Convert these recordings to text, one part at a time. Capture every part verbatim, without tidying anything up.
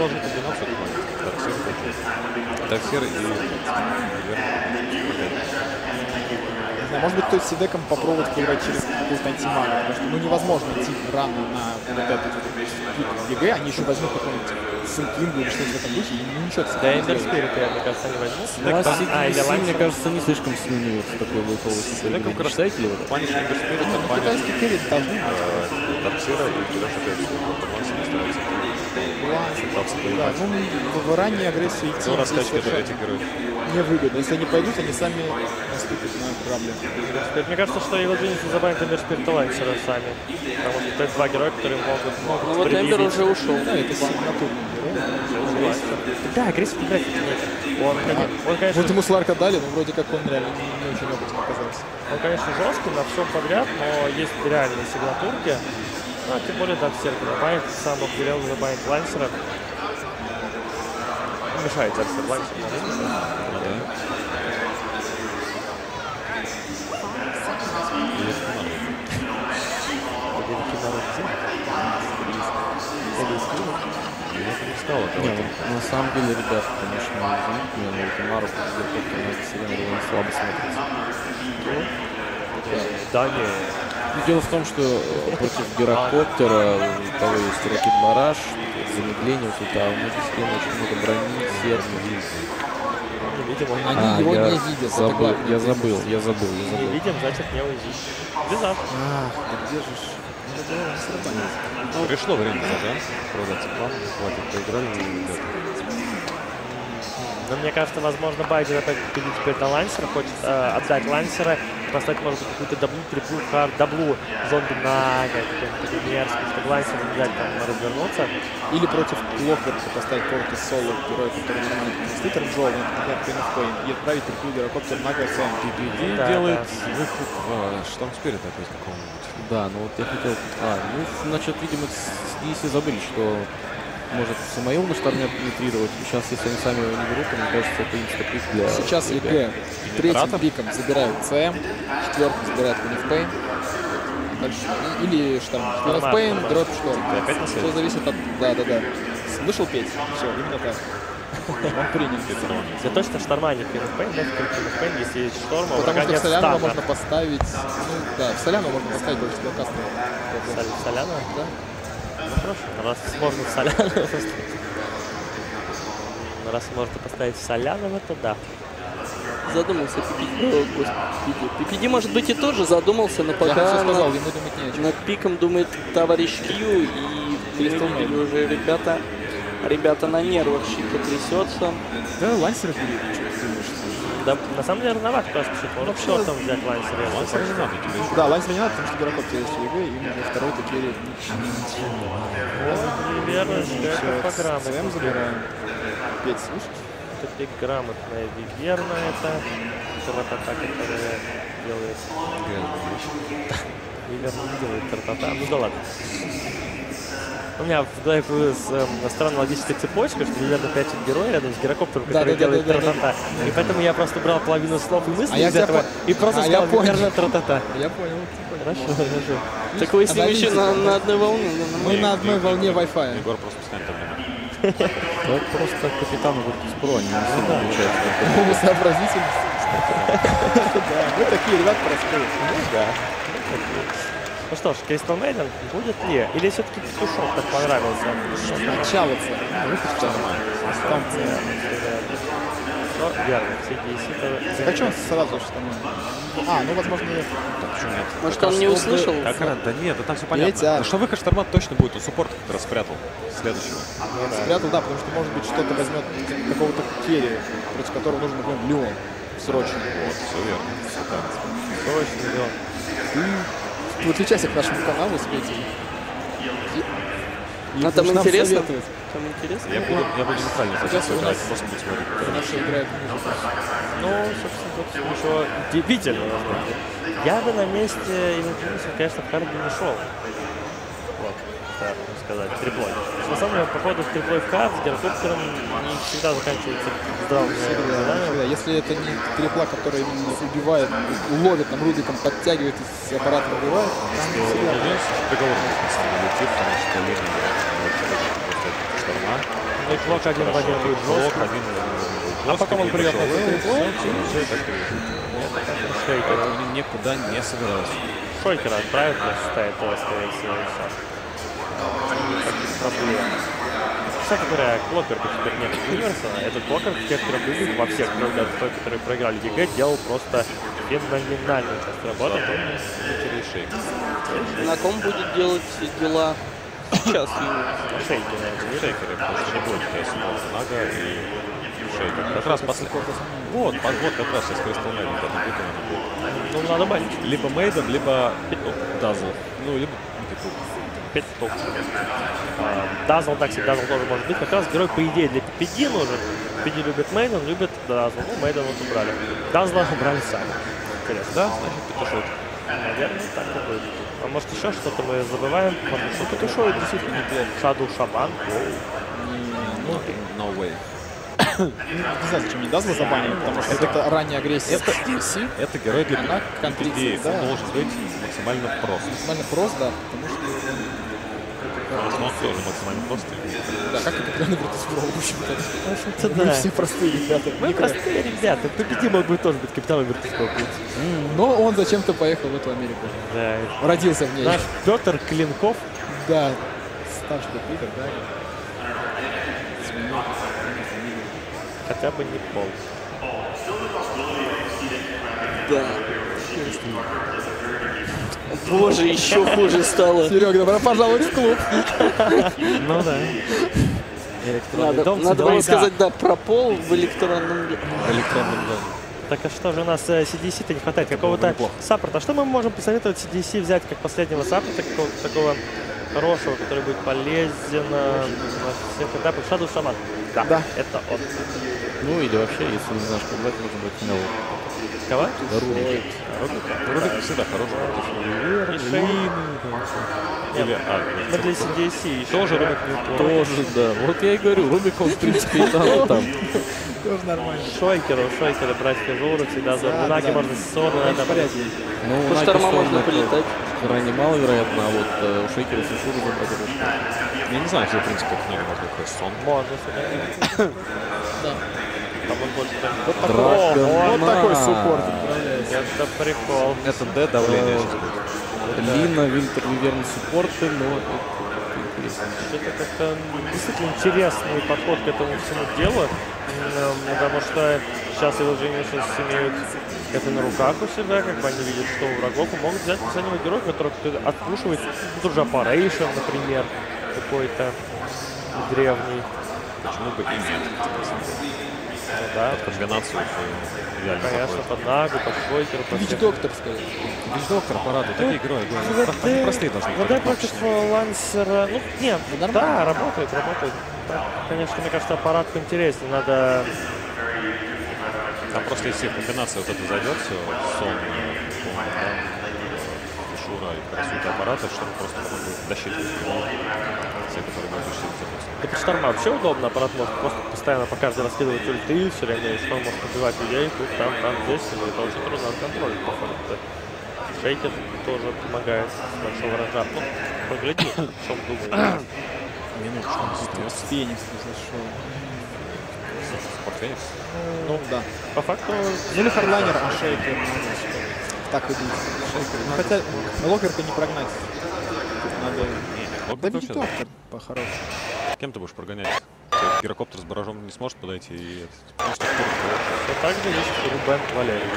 должны комбинацию выполнить. Дарксер тоже. Дарксер и... Может быть, то есть с деком попробовать поиграть через какую-то антимагу, потому что ну, невозможно идти рано на вот этот ЕГЭ, они еще возьмут какой-нибудь Синкингу или что-то в этом духе, и ну, ничего. Да, Эндерспирит, мне кажется, они возьмут. Ну, а си ди си, мне кажется, не слишком сменяется такой выпол. Селеком как раз считаете ли вы? Паниш Эндерспирит, Паниш... Китайский перед должны быть. Дарксера и Кираш опять же, Ланси не старается. Да, ну, в ранней агрессии идти Ну, раскачка этих героев. невыгодно. Если они пойдут, они сами наступят на грабли. Мне кажется, что Evil Genius забанит Эндерспирит и Лансера сами. Потому что это два героя, которые могут, могут Ну вот Эмбер уже ушел. Да, это натурный герой. Да, агрессив играть нет. Он, он, конечно, Вот ему Сларка дали, но вроде как он реально не, не очень опытен оказался. он, конечно, жесткий на всем подряд, но есть реальные сигнатурки. Ну, а тем более Дарксер забанит, сам Обдерел забанит Лансера. Мешает Дарксер Лансер. На самом деле, ребята, конечно, извините меня, но Ультимару на Сирену довольно слабо смотрится. Да, не. Дело в том, что против Гирокоптера у того есть Рокет Бараш, замедление вот это, а у них Сирена очень много брони, сердца. Видимо, Они А, его я не видят. это забыл, главное. я забыл, я забыл, я не забыл. видим, значит не уйди. Безав. Ах, да где же ж? Надо было сработать. Пришло время за продать план. Хватит, поиграли, ребята. Но мне кажется, возможно, Байден опять победит теперь на Лансера, хочет э, отдать Лансера, поставить, может быть, какую-то даблу, триплу, хард, даблу, зомби на какой-то мерзкий, чтобы Лансера не дать там развернуться. Или против Клокверка поставить какого-то соло героя, который нормально конститер Джоу, например, Queen of Pain, и отправить триплу Гирокоптер на ГЦМ. И Да, делает да. выход в Штам Спирит опять какого-нибудь. Да, ну вот я хотел... А, ну, значит, видимо, с ди си забыли, что может Самоил на штарне пенетрировать. Сейчас, если они сами его не берут, то, мне кажется, это инстапик для... Сейчас ЕГЭ третьим пиком забирают ЦМ, четвертым забирают Queen of Pain. Дальше, или Шторм. Queen of Pain, дроп Шторм. Все зависит от... Да, да, да. Вышел петь. Все, именно так. Он принял. Я точно Шторма, не Queen of Pain, да, Queen of Pain, если есть Шторма, у Потому врага что в нет Солянова стана. можно поставить... Ну, да, в Солянова можно поставить больше спелкаста. Сол- Солянова? Да. Ну хорошо, раз можно в Солянова, раз можно поставить в Солянова, то да. Задумался Пи Пи Ди. О, господи. Пи Пи Ди, может быть, и тоже задумался, но Я пока все сказал, над, ему думать не о чем. над пиком думает товарищ Кью, и мы видели уже ребята, ребята на нервах, щита трясется. Да, Лансер бери, что ты думаешь? Да, на самом деле рановато просто чуть. Можно Вообще- шортом взять Лансера. если Лансера не хочешь. надо тебе еще. Да, Лансер не надо, потому что Гирокоптер есть в ЕГЭ, и уже второй такие... О, Виверна, это по грамоте. ЦМ забираем. Петь, слышишь? Это пик грамотная Виверна, это тратата, которая делает... Виверна не делает тратата, ну да ладно. У меня в голове появилась э, странная логическая цепочка, что Виверна прячет героя рядом с Гирокоптером, Да, который да, да, делает да, да, тратата. И поэтому я просто брал половину слов и мыслей А я из тебя этого по- и просто А я сказал понял. Виверна тратата. Я понял. Хорошо, хорошо. Так вы с ним еще на, на одной волне. Мы на одной волне Wi-Fi. Егор просто постоянно там. Вот просто капитан Virtus.pro, они не сильно отличаются. Мы сообразительность. Да, мы такие ребята простые. Да. Ну что ж, Crystal Maiden будет ли? Или все-таки Петушок так понравился? Сначала цель. Там Ну, верно, все ди си тоже. Так а что он сразу что там? А, ну возможно... Почему нет? Может, Как он раз не чтобы- услышал? Как раз, да нет, да там все понятно. Петя. Ну что выход Шторма точно будет, он суппорт как раз спрятал следующего. Спрятал, да, потому что, может быть, что-то возьмет какого-то керри, против которого нужен, например, Леон. Срочно. Вот, все верно. Все так. Точно, да. Ты подключайся к нашему каналу, Свети. А там Нам интересно? советует. Там интересно? Я буду, я буду нейтрально Сейчас сейчас у играть, нас- просто буду смотреть. Наша играет музыку. Ну, собственно, тут еще удивительно, возможно. Я бы на месте Евгения, конечно, в хард не шел. Вот, так можно сказать, триплой. На самом деле, походу, в триплой в хард с Гирокоптером не всегда заканчивается здравыми Всегда, заданиями. всегда. Если это не трипла, который именно убивает, ловит там Рубиком, подтягивает из аппарата, убивает, там не всегда. Договор на самом деле идти, потому что линия вот, тоже просто Шторма. Да, и Клок один в один будет жестко. А потом он придет на триплой. Шейкер. Он никуда не собирался. Шейкера отправит на шестая, то, скорее всего, и все. Проблем. Кстати говоря, Клокер теперь нет Универсала. Этот Клокер в тех трех играх, во всех трех, даже той, которые проиграли ЕГЭ, делал просто феноменальную часть работы. На ком будет делать дела сейчас? Шейкер, наверное. Шейкеры, потому что не будет Нага и Шейкер. Как раз последний. Вот, вот как раз сейчас Crystal Maiden, это будет. Ну, надо банить. Либо Мейден, либо Дазл. Ну, либо Петух. Дазл, так себе Дазл тоже может быть. Как раз герой, по идее, для пи пи ди нужен. пи пи ди любит Мейден, любит Дазл. Ну, Мейден вот убрали. Дазла убрали сами. Интересно. Да, значит, Петушок. Наверное, так и будет. А может еще что-то мы забываем? Может, что Петушок действительно неплохо. Шаду Шабан. Ну, no way. Не знаю, зачем мне Дазла забанили, потому что это, это ранняя агрессия. Это, это герой для Она пи пи ди. да. Он должен быть максимально прост. Максимально прост, да, потому что... Потому что он тоже максимально прост. Да, как и Капитан Виртус-Про, в общем-то. В общем-то, Мы да. все простые ребята. Мы Никогда. простые ребята. Победи мог бы тоже быть капитаном Виртус-Про. Но он зачем-то поехал в эту Америку. Да. Родился в ней. Наш Петр Клинков. Да, старший Питер, да. Сменил. Хотя бы не пол. Да. Боже, еще хуже стало. Серега, добро пожаловать в клуб. Ну да. Надо, дом, надо было да. сказать, да, про пол в электронном... В электронном доме. Так а что же у нас си ди си-то не хватает? Какого-то саппорта. А что мы можем посоветовать си ди си взять как последнего саппорта, какого-то такого хорошего, который будет полезен на всех этапах? Шаду Шаман. Да, Да. это он. Ну или вообще, если не знаешь, как брать, можно брать Мелу. Кого? Рубик. Рубик всегда хороший. И Шейн. Или, а, Мы для си ди си тоже Рубик Тоже, да. Вот я и говорю, Рубик, он, в принципе, и там, и там. Тоже нормально. Шойкеру, Шойкеру брать фигуру всегда за Да, Наги да. можно с Сорна. В порядке. Ну, По Наги шторма Сорна можно это полетать. крайне маловероятно, а вот э, у Шейкера Сушуру забрать. Я не знаю, если, в принципе, как много можно какой сон. Можно сюда. Да. Там он больше прям... Вот такой, Драгона. вот такой суппорт отправляется. Это прикол. Это Д давление сейчас будет. Лина, Винтер, Виверн, суппорты, но это интересно. Это как-то действительно интересный подход к этому всему делу, м, потому что сейчас его Geniuses имеют это на руках у себя, как бы они видят, что у врагов, и могут взять последнего героя, который открушивает тот же Operation, например, какой-то древний. Почему бы и нет? Ну, да, Под комбинацию реально конечно, заходит. под Нагу, под Шойкеру, под всех. Вич-доктор, скажем. Вич-доктор, парады, такие герои. ВД, Они простые должны быть. ВД против Лансера, ну, нет, нормально. да, работает, работает. Так, конечно, мне кажется, аппарат поинтереснее, надо... Там просто если комбинация вот это зайдет, все, сон, Шура и красота аппарата, что он просто будет досчитывать все, которые будут досчитывать. Да под шторма вообще удобно, аппарат может просто постоянно по каждой раскидывать ульты, все время, если он может убивать людей, тут, там, там, здесь, и это очень трудно контролить, по факту. Шейкер тоже помогает с большого ранжа. Ну, погляди, о чем думает. Минуточку. Феникс, если что. Спортфеникс. Ну, да. По факту... Или Харлайнер, а Шейкер. Так идут. Шейкер. Ну, хотя Локерка не прогнать. Надо... Да Вич-доктор по-хорошему. Кем ты будешь прогонять? Гирокоптер с баражом не сможет подойти и... Просто Все так же есть Рубен Валерьевич.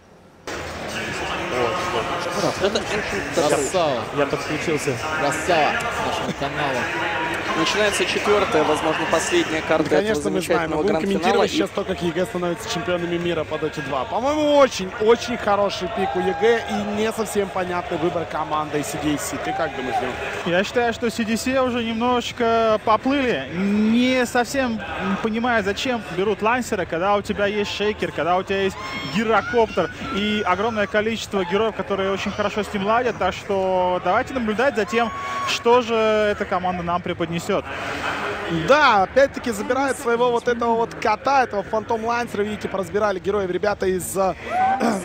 Это Ancient Double. Красава. Я подключился. Красава нашего канала. Начинается четвертая, возможно, последняя карта этого Конечно, мы знаем. Мы замечательного будем гранд-финала. комментировать И сейчас то, как ЕГЭ становится чемпионами мира по Доте два. По-моему, очень-очень хороший пик у ЕГЭ и не совсем понятный выбор команды си ди си. Ты как думаешь, Дим? Я считаю, что си ди си уже немножечко поплыли. Не совсем понимая, зачем берут лансера, когда у тебя есть шейкер, когда у тебя есть гирокоптер и огромное количество героев, которые очень хорошо с ним ладят. Так что давайте наблюдать за тем, что же эта команда нам преподнесет. Да, опять-таки забирает своего вот этого вот кота, этого фантом лансера. Видите, поразбирали героев ребята из Evil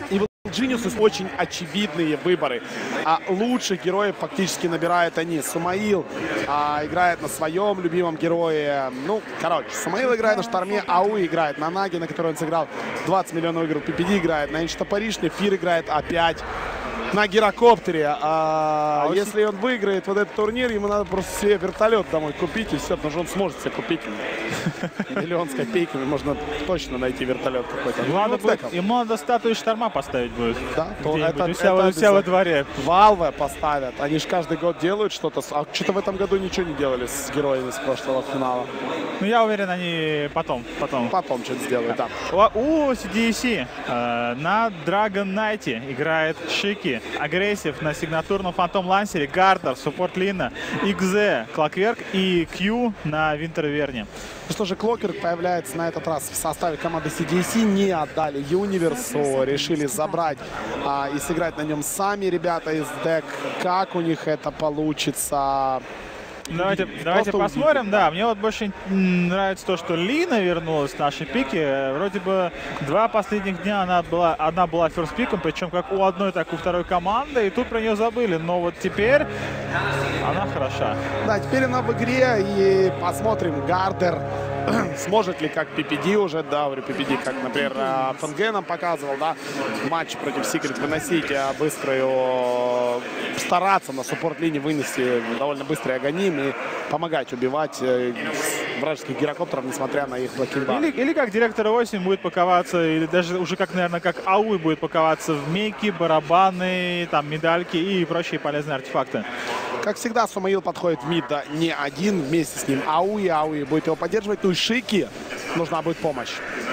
Genius очень очевидные выборы. А лучших героев фактически набирают они. Сумаил а, играет на своем любимом герое. Ну, короче, Сумаил играет на Шторме, Ауи играет на Наге, на которой он сыграл двадцать миллионов игр. пи пи ди играет на Энчтопоришне, Фир играет опять на гирокоптере. А, а если он выиграет вот этот турнир, ему надо просто себе вертолет домой купить и все, потому что он сможет себе купить. Миллион с копейками, можно точно найти вертолет какой-то. Ему, будет, ему надо статую Шторма поставить будет. Да, то это, у себя, это у себя во дворе. Valve поставят. Они же каждый год делают что-то. А что-то в этом году ничего не делали с героями с прошлого финала. Ну, я уверен, они потом. Потом, потом что-то сделают, да. У си ди си э, на Dragon Knight играет Шики. Агрессив на сигнатурном Фантом Лансере, Гардер, Суппорт Лина, икс зет, Клокверк и Q на Винтерверне. Ну что же, Клокверк появляется на этот раз в составе команды си ди си. Не отдали Юниверсу, решили забрать а, и сыграть на нем сами ребята из ДЭК. Как у них это получится? Давайте, давайте посмотрим. Увидим. Да, мне вот больше нравится то, что Лина вернулась в наши пики. Вроде бы два последних дня она была, одна была ферст-пиком, причем как у одной, так и у второй команды. И тут про нее забыли. Но вот теперь она хороша. Да, теперь она в игре. И посмотрим, Гардер сможет ли, как пи пи ди уже, да, говорю, пи пи ди, как, например, ФНГ нам показывал, да, матч против Секрет выносить быструю, стараться на суппорт-линии вынести довольно быстрый агоним и помогать убивать вражеских гирокоптеров, несмотря на их блокинг. Или, или как Директор восемь будет паковаться, или даже уже как, наверное, как Ауи будет паковаться в мейки, барабаны, там, медальки и прочие полезные артефакты. Как всегда, Сумаил подходит в мид не один, вместе с ним Ауи, Ауи будет его поддерживать. Ну и Шики нужна будет помощь.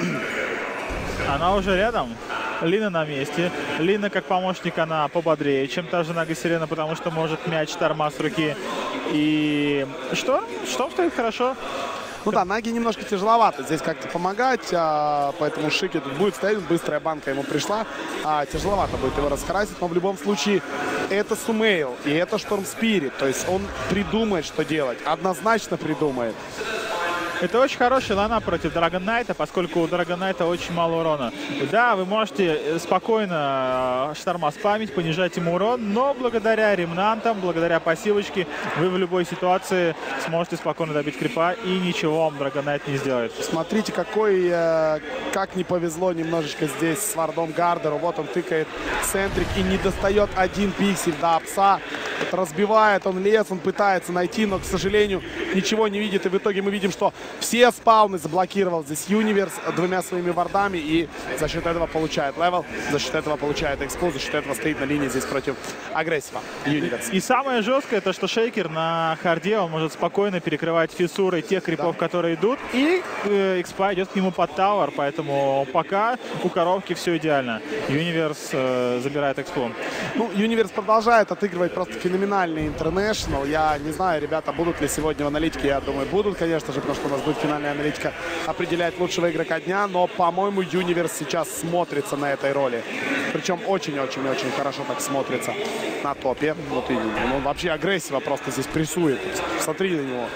Она уже рядом. Лина на месте. Лина как помощник, она пободрее, чем та же Нага Сирена, потому что может мяч Шторма с руки. И что? Что стоит хорошо? Ну да, Наги немножко тяжеловато здесь как-то помогать, а, поэтому Шики тут будет стоять, быстрая банка ему пришла, а, тяжеловато будет его раскрасить, но в любом случае это Сумейл и это Шторм Спирит, то есть он придумает, что делать, однозначно придумает. Это очень хороший лайнап против Dragon Knight, поскольку у Dragon Knight очень мало урона. Да, вы можете спокойно Шторма спамить, понижать ему урон, но благодаря ремнантам, благодаря пассивочке, вы в любой ситуации сможете спокойно добить крипа, и ничего вам Dragon Knight не сделает. Смотрите, какой, э, как не повезло немножечко здесь с вардом Гардеру. Вот он тыкает центрик и не достает один пиксель до пса. Это разбивает, он лес, он пытается найти, но, к сожалению, ничего не видит. И в итоге мы видим, что все спауны заблокировал здесь Юниверс двумя своими вардами и за счет этого получает левел, за счет этого получает эксплоз, за счет этого стоит на линии здесь против агрессива Юниверс. И самое жесткое, то что Шейкер на харде, он может спокойно перекрывать фиссурой тех крипов, да, которые идут, и э, экспа идет к нему под тауэр, поэтому пока у коровки все идеально. Юниверс э, забирает экспо. Ну, Юниверс продолжает отыгрывать просто феноменальный интернешнл. Я не знаю, ребята, будут ли сегодня в аналитике, я думаю, будут, конечно же, потому что у нас будет финальная аналитика определять лучшего игрока дня, но, по-моему, Юниверс сейчас смотрится на этой роли. Причем очень-очень-очень хорошо так смотрится на топе. Вот и он вообще агрессиво просто здесь прессует. Смотри на него.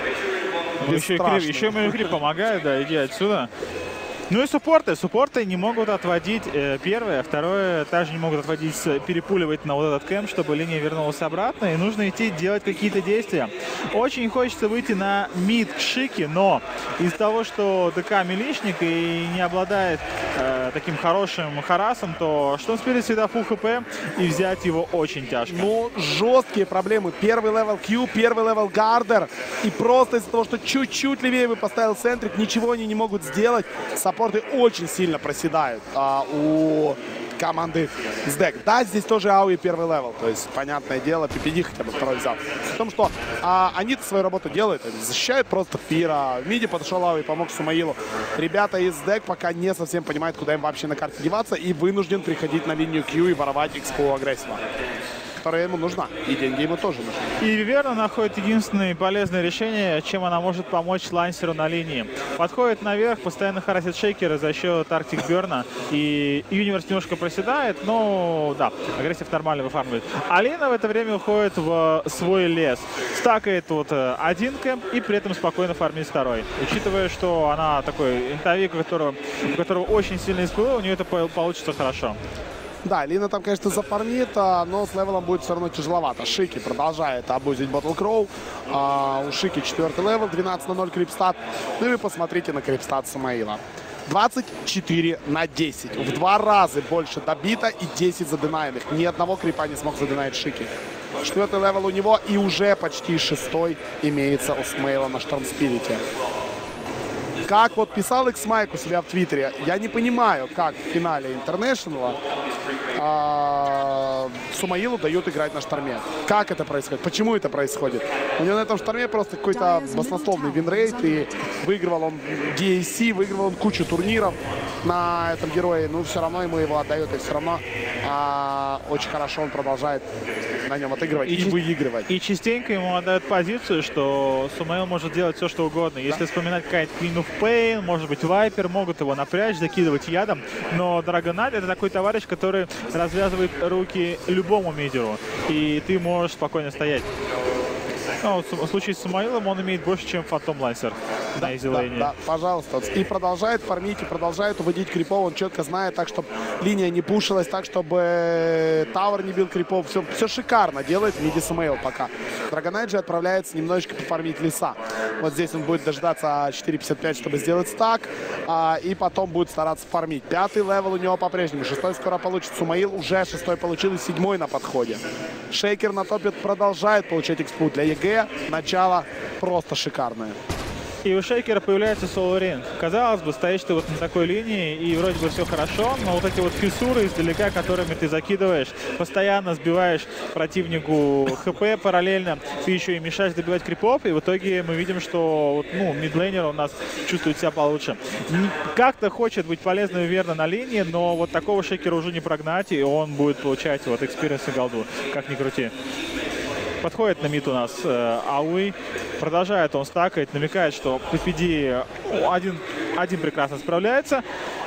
Еще, крип, еще ему крип помогает, да, иди отсюда. Ну и суппорты. Суппорты не могут отводить э, первое, второе также не могут отводить, перепуливать на вот этот кэмп, чтобы линия вернулась обратно, и нужно идти делать какие-то действия. Очень хочется выйти на мид к Шики, но из-за того, что ДК милишник и не обладает э, таким хорошим харасом, то что он спирит всегда фулл хп, и взять его очень тяжко. Ну, жесткие проблемы. Первый левел Q, первый левел Гардер, и просто из-за того, что чуть-чуть левее бы поставил центрик, ничего они не могут сделать. Саппорты очень сильно проседают а, у команды с ДЭК. Да, здесь тоже Ауи первый левел. То есть, понятное дело, пи пи ди хотя бы второй взял. В том, что а, они-то свою работу делают. Они защищают просто Фира. В миде подошел Ауи, помог Сумаилу. Ребята из ДЭК пока не совсем понимают, куда им вообще на карте деваться. И вынужден приходить на линию Q и воровать экспо агрессива, которая ему нужна. И деньги ему тоже нужны. И Виверна находит единственное полезное решение, чем она может помочь Лансеру на линии. Подходит наверх, постоянно харасит Шейкера за счет Арктик Берна. И Юниверс немножко проседает, но да, агрессив нормально выфармливает. Алина в это время уходит в свой лес. Стакает вот один кэмп и при этом спокойно фармит второй. Учитывая, что она такой интовик, у которого, у которого очень сильный скилл, у нее это получится хорошо. Да, Лина там, конечно, зафармит, но с левелом будет все равно тяжеловато. Шики продолжает обузить Battle Crow. А у Шики четвертый левел, двенадцать на ноль крипстат. Ну и вы посмотрите на крипстат Самаила. двадцать четыре на десять. В два раза больше добито и десять заденаемых. Ни одного крипа не смог заденаить Шики. Четвертый левел у него и уже почти шестой имеется у Смейла на Штормспирите. Как вот писал X-Mike у себя в Твиттере, я не понимаю, как в финале Интернешнла а, Сумаилу дают играть на Шторме. Как это происходит? Почему это происходит? У него на этом Шторме просто какой-то баснословный винрейт, и выигрывал он ди эй си, выигрывал он кучу турниров на этом герое, но все равно ему его отдают, и все равно а, очень хорошо он продолжает на нем отыгрывать и, и выигрывать. И частенько ему отдают позицию, что Сумаил может делать все, что угодно. Если да. вспоминать какая-то Queen of Pain, может быть, Вайпер, могут его напрячь, закидывать ядом. Но Драгонайт — это такой товарищ, который развязывает руки любому мидеру. И ты можешь спокойно стоять. Ну, в случае с Сумаилом он имеет больше, чем Фантом Лансер да, на изилейне. Да, да, пожалуйста. И продолжает фармить, и продолжает уводить крипов. Он четко знает, так, чтобы линия не пушилась, так, чтобы Тауэр не бил крипов. Все, все шикарно делает миди Сумаил пока. Драгонайт же отправляется немножечко пофармить леса. Вот здесь он будет дождаться четыре пятьдесят пять, чтобы сделать стак. А, и потом будет стараться фармить. Пятый левел у него по-прежнему. Шестой скоро получит. Сумаил уже шестой получил и седьмой на подходе. Шейкер на топе продолжает получать экспу для ЕГЭ. Начало просто шикарное. И у Шейкера появляется Соло Ринг. Казалось бы, стоишь ты вот на такой линии, и вроде бы все хорошо, но вот эти вот фиссуры издалека, которыми ты закидываешь, постоянно сбиваешь противнику ХП параллельно, ты еще и мешаешь добивать крипов, и в итоге мы видим, что ну, мидлейнер у нас чувствует себя получше. Как-то хочет быть полезным, верно, на линии, но вот такого Шейкера уже не прогнать, и он будет получать вот экспириенс и голду, как ни крути. Подходит на мид у нас э, Ауи, продолжает он стакать, намекает, что пи пи ди один, один прекрасно справляется.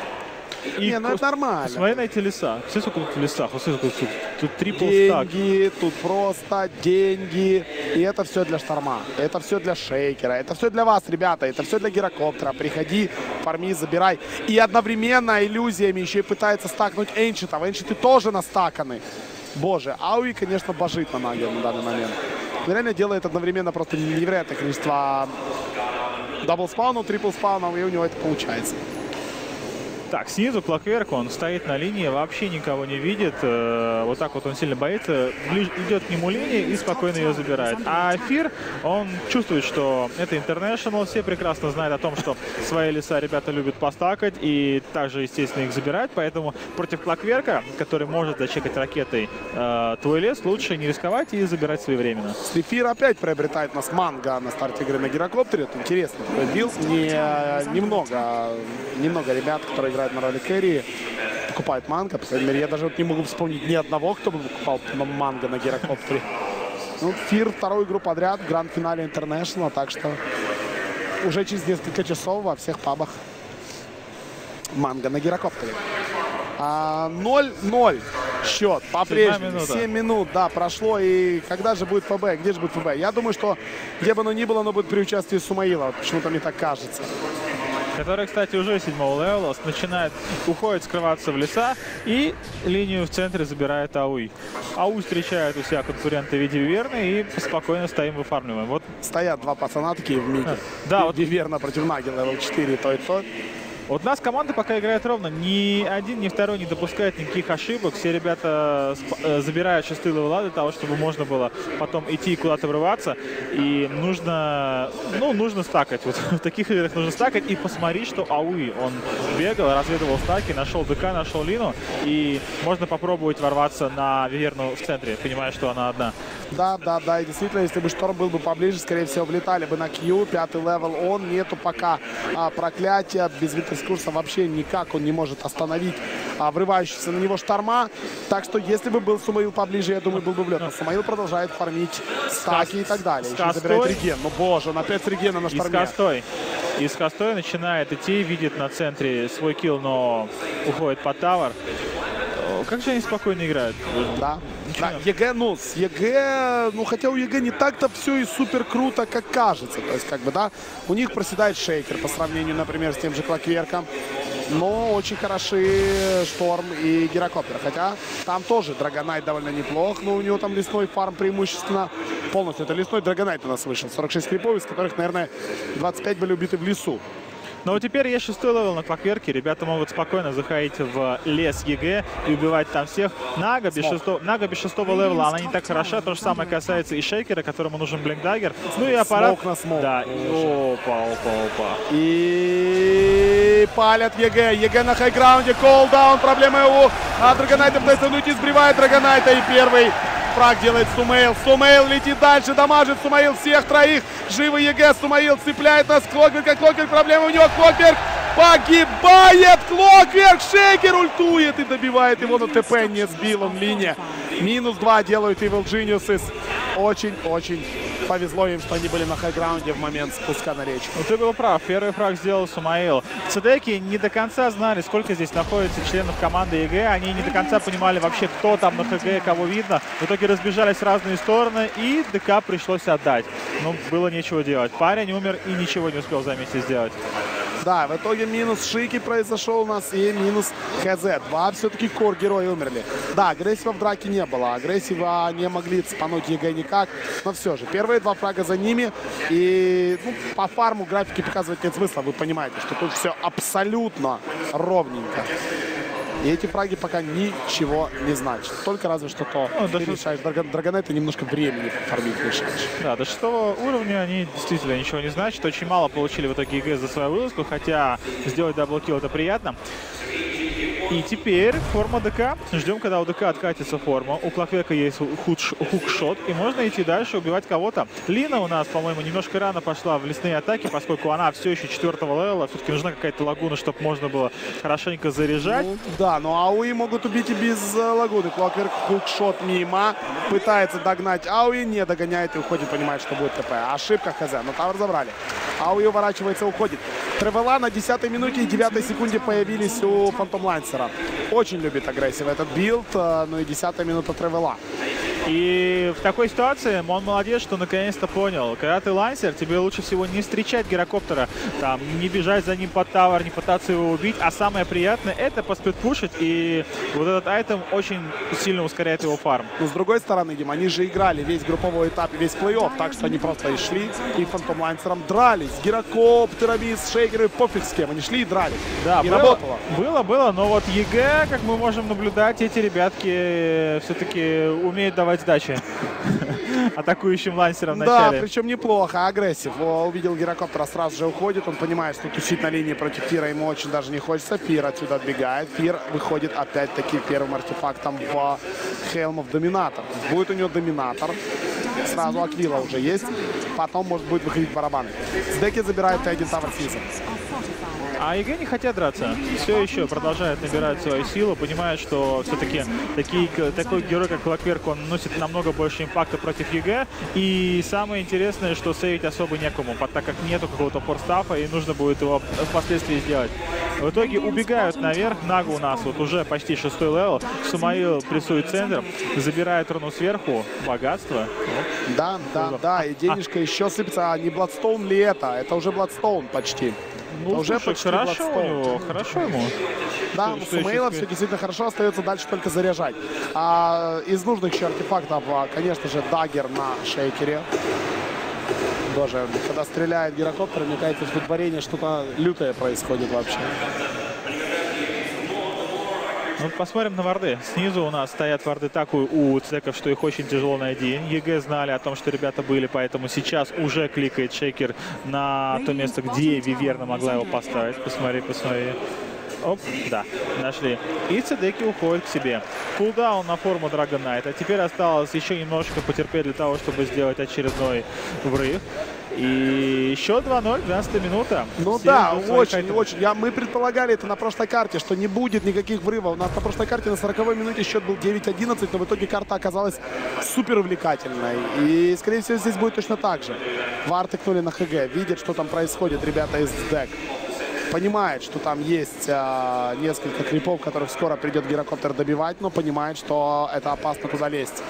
И не, ну это нормально. Смотри на эти леса. Все сколько тут в лесах. Вот сколько тут, тут трипл стак. Деньги, тут просто деньги. И это все для Шторма. Это все для Шейкера. Это все для вас, ребята. Это все для Гирокоптера. Приходи, фарми, забирай. И одновременно иллюзиями еще и пытается стакнуть Энчитов. Энчиты тоже настаканы. Боже, Ауи, конечно, божит на ноге на данный момент. Он реально делает одновременно просто невероятное количество дабл-спаунов, трипл-спаунов, и у него это получается. Так, снизу Clockwork, он стоит на линии, вообще никого не видит. Вот так вот он сильно боится. Идет к нему линия и спокойно ее забирает. А Фир, он чувствует, что это International. Все прекрасно знают о том, что свои леса ребята любят постакать и также, естественно, их забирать. Поэтому против Clockwork, который может зачекать ракетой э, твой лес, лучше не рисковать и забирать своевременно. Фир опять приобретает нас манго на старте игры на Гирокоптере. Это интересно. Билд не, немного, немного ребят, которые играют на роли кэрри, покупают манго. По крайней мере, я даже вот не могу вспомнить ни одного, кто бы покупал манго на Гирокоптере. Ну, Фир вторую игру подряд в гранд-финале Интернешнл, так что уже через несколько часов во всех пабах манго на Гирокоптере. ноль ноль счет по-прежнему. семь минут, да, прошло. И когда же будет ФБ? Где же будет ФБ? Я думаю, что где бы оно ни было, оно будет при участии Сумаила. Почему-то мне так кажется. Который, кстати, уже седьмого левела, начинает, уходит скрываться в леса и линию в центре забирает Ауи. Ауи встречает у себя конкурента в виде Виверны и спокойно стоим, выфармливаем. Вот. Стоят два пацана такие в миде. Да, вот. Виверна против Наги, левел четыре, то и то. Вот у нас команда пока играет ровно. Ни один, ни второй не допускает никаких ошибок. Все ребята забирают шестые левела для того, чтобы можно было потом идти куда-то врываться. И нужно, ну, нужно стакать. Вот в таких играх нужно стакать. И посмотреть, что Ауи, он бегал, разведывал стаки, нашел ДК, нашел Лину. И можно попробовать ворваться на Виверну в центре, понимая, что она одна. Да, да, да. И действительно, если бы Шторм был бы поближе, скорее всего, влетали бы на Q. Пятый левел он. Нету пока а, проклятия. Без Витерскурса вообще никак он не может остановить а, врывающийся на него Шторма. Так что, если бы был Сумаил поближе, я думаю, был бы влет. Но Сумаил продолжает фармить стаки и так далее. Еще забирает реген. Ну, боже, он опять с регена на Шторме. И с Костой. И с Костой начинает идти, видит на центре свой килл, но уходит под тавер. Как же они спокойно играют? Да. Да, ЕГЭ, ну, с ЕГЭ, ну, хотя у ЕГЭ не так-то все и супер круто, как кажется. То есть, как бы, да, у них проседает Шейкер по сравнению, например, с тем же Clockwork'ом. Но очень хороши Шторм и Гирокоптер. Хотя там тоже Драгонайт довольно неплох, но у него там лесной фарм преимущественно полностью. Это лесной Драгонайт у нас вышел. сорок шесть крипов, из которых, наверное, двадцать пять были убиты в лесу. Но вот теперь есть шестой левел на Клокверке. Ребята могут спокойно заходить в лес ЕГЭ и убивать там всех. Нага без, шесто... Нага без шестого левела, она не так хороша. То же самое касается и Шейкера, которому нужен Блинкдаггер. Ну и аппарат. Смоук на смоук. Да. Опа, опа, опа. И палят ЕГЭ. ЕГЭ на хайграунде. Колдаун. Проблемы у а, Драгонайта. Пытается уйти, сбривает Драгонайта. И первый фраг делает Сумейл. Сумейл летит дальше. Дамажит Сумейл всех троих. Живый ЕГЭ. Сумейл цепляет нас. Клокверк. Клокверк. Проблемы у него. Клокверк погибает. Клокверк. Шейкер ультует и добивает его, но ТП не сбил. Он линия. Минус два делают Evil Geniuses. Очень-очень повезло им, что они были на хайграунде в момент спуска на речку. Ну, ты был прав. Первый фраг сделал Сумаил. Цедеки не до конца знали, сколько здесь находится членов команды ЕГЭ. Они не до конца понимали вообще, кто там на ХГ, кого видно. В итоге разбежались в разные стороны, и ДК пришлось отдать. Ну, было нечего делать. Парень умер и ничего не успел за месяц сделать. Да, в итоге минус Шики произошел у нас и минус ХЗ. Два все-таки кор-герои умерли. Да, агрессива в драке не было. Агрессива не могли цепануть ЕГЭ никак. Но все же, первые два фрага за ними. И ну, по фарму графики показывать нет смысла. Вы понимаете, что тут все абсолютно ровненько. И эти фраги пока ничего не значат. Только разве что то, ну, ты решаешь, Драгонайта немножко времени фармить решаешь. Да, до шестого уровня они действительно ничего не значат. Очень мало получили в итоге ЕГЭ за свою вылазку, хотя сделать даблкил это приятно. И теперь форма ДК. Ждем, когда у ДК откатится форма. У Клокверка есть хукшот, и можно идти дальше, убивать кого-то. Лина у нас, по-моему, немножко рано пошла в лесные атаки, поскольку она все еще четвертого левела. Все-таки нужна какая-то лагуна, чтобы можно было хорошенько заряжать. Ну, да, но Ауи могут убить и без лагуны. Клокверк хукшот мимо. Пытается догнать Ауи, не догоняет и уходит, понимает, что будет ТП. Ошибка ХЗ, но тавер забрали. Ауи уворачивается, уходит. Тревела на десятой минуте и девятой секунде появились у Фантом Лансера. Очень любит агрессив этот билд, ну и десятая минута Тревела. И в такой ситуации он молодец, что наконец-то понял. Когда ты лансер, тебе лучше всего не встречать гирокоптера, там, не бежать за ним под тавер, не пытаться его убить. А самое приятное — это поспидпушить. И вот этот айтем очень сильно ускоряет его фарм. Но с другой стороны, Дим, они же играли весь групповой этап и весь плей-офф, так что они просто и шли и Фантом Лансером дрались. С гирокоптерами, с шейкерами, пофиг с кем. Они шли и дрались. Да, и было, работало. Было, было. Но вот ЕГЭ, как мы можем наблюдать, эти ребятки все-таки умеют давать сдачи атакующим лансером в начале. Да, причем неплохо, агрессив. Увидел гирокоптера, сразу же уходит. Он понимает, что тусить на линии против Фира ему очень даже не хочется. Фир отсюда отбегает. Фир выходит опять-таки первым артефактом в Helm of Dominator. Будет у него Доминатор. Сразу Аквила уже есть. Потом может будет выходить барабаны. С деки забирает Т один тавер снизу. А ЕГЭ не хотят драться. Все еще продолжают набирать свою силу. Понимают, что все-таки такой герой, как Клокверк, он носит намного больше импакта против ЕГЭ. И самое интересное, что сейвить особо некому, так как нету какого-то форстафа, и нужно будет его впоследствии сделать. В итоге убегают наверх. Нага у нас вот уже почти шестой левел. Сумаил прессует центр, забирает руну сверху. Богатство. Да, да, да. И денежка а. еще сыпется. А не Бладстоун ли это? Это уже Бладстоун почти. Ну, уже слушай, почти хорошо у него, хорошо ему. Да, у Сумейла все действительно хорошо, остается дальше только заряжать. А, из нужных еще артефактов, конечно же, даггер на шейкере. Тоже, когда стреляет гирокоптер, мне кажется, что творение что-то лютое происходит вообще. Ну, посмотрим на варды. Снизу у нас стоят варды так у цеков, что их очень тяжело найти. ЕГЭ знали о том, что ребята были, поэтому сейчас уже кликает шейкер на то место, где Виверна могла его поставить. Посмотри, посмотри. Оп, да, нашли. И цедеки уходят к себе. Кулдаун на форму Драгонайта. Теперь осталось еще немножко потерпеть для того, чтобы сделать очередной врыв. И еще два ноль, двенадцатая минута. Ну все да, очень, очень. Я, мы предполагали это на прошлой карте, что не будет никаких врывов. У нас на прошлой карте на сороковой минуте счет был девять одиннадцать, но в итоге карта оказалась супер увлекательной. И, скорее всего, здесь будет точно так же. Вар тыкнули на ХГ, видят, что там происходит, ребята из дек. Понимает, что там есть а, несколько крипов, которых скоро придет гирокоптер добивать, но понимает, что это опасно туда лезть.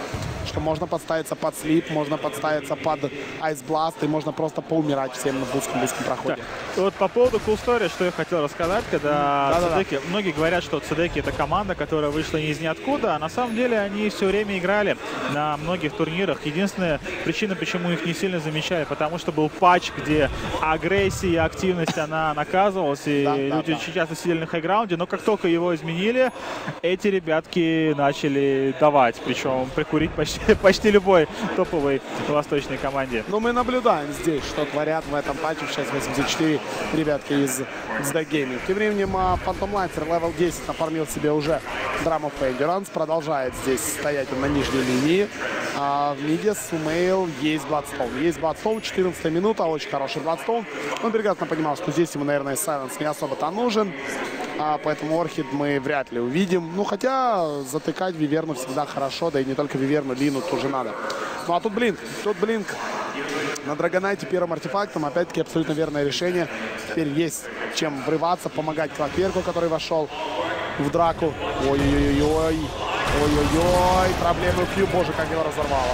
что можно подставиться под слип, можно подставиться под айсбласт, и можно просто поумирать всем на близком-близком проходе. Да. Вот по поводу Cool Story, что я хотел рассказать, когда да, Цдеки, да, да. многие говорят, что Цдеки — это команда, которая вышла не из ниоткуда, а на самом деле они все время играли на многих турнирах. Единственная причина, почему их не сильно замечали, потому что был патч, где агрессия и активность, она наказывалась, и да, люди да, очень да. часто сидели на хайграунде, но как только его изменили, эти ребятки начали давать, причем прикурить почти, почти любой топовой восточной команде. Ну, мы наблюдаем здесь, что творят в этом патче в шесть восемьдесят четыре ребятки из Цдек Gaming. Тем временем Phantom Lancer левел десять нафармил себе уже Drum of Endurance, продолжает здесь стоять на нижней линии. А в миде Sumail есть Bloodstone. Есть Bloodstone, четырнадцатая минута, очень хороший Bloodstone. Он прекрасно понимал, что здесь ему, наверное, Silence не особо-то нужен. А поэтому Орхид мы вряд ли увидим. Ну, хотя затыкать Виверну всегда хорошо, да и не только Виверну, Лину тоже надо. Ну, а тут Блинк. Тут Блинк на Драгонайте первым артефактом. Опять-таки абсолютно верное решение. Теперь есть чем врываться, помогать Клокверку, который вошел в драку. Ой-ой-ой-ой. Ой-ой-ой. Проблемы у Кью. Боже, как его разорвало.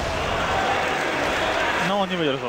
Но он не выдержал.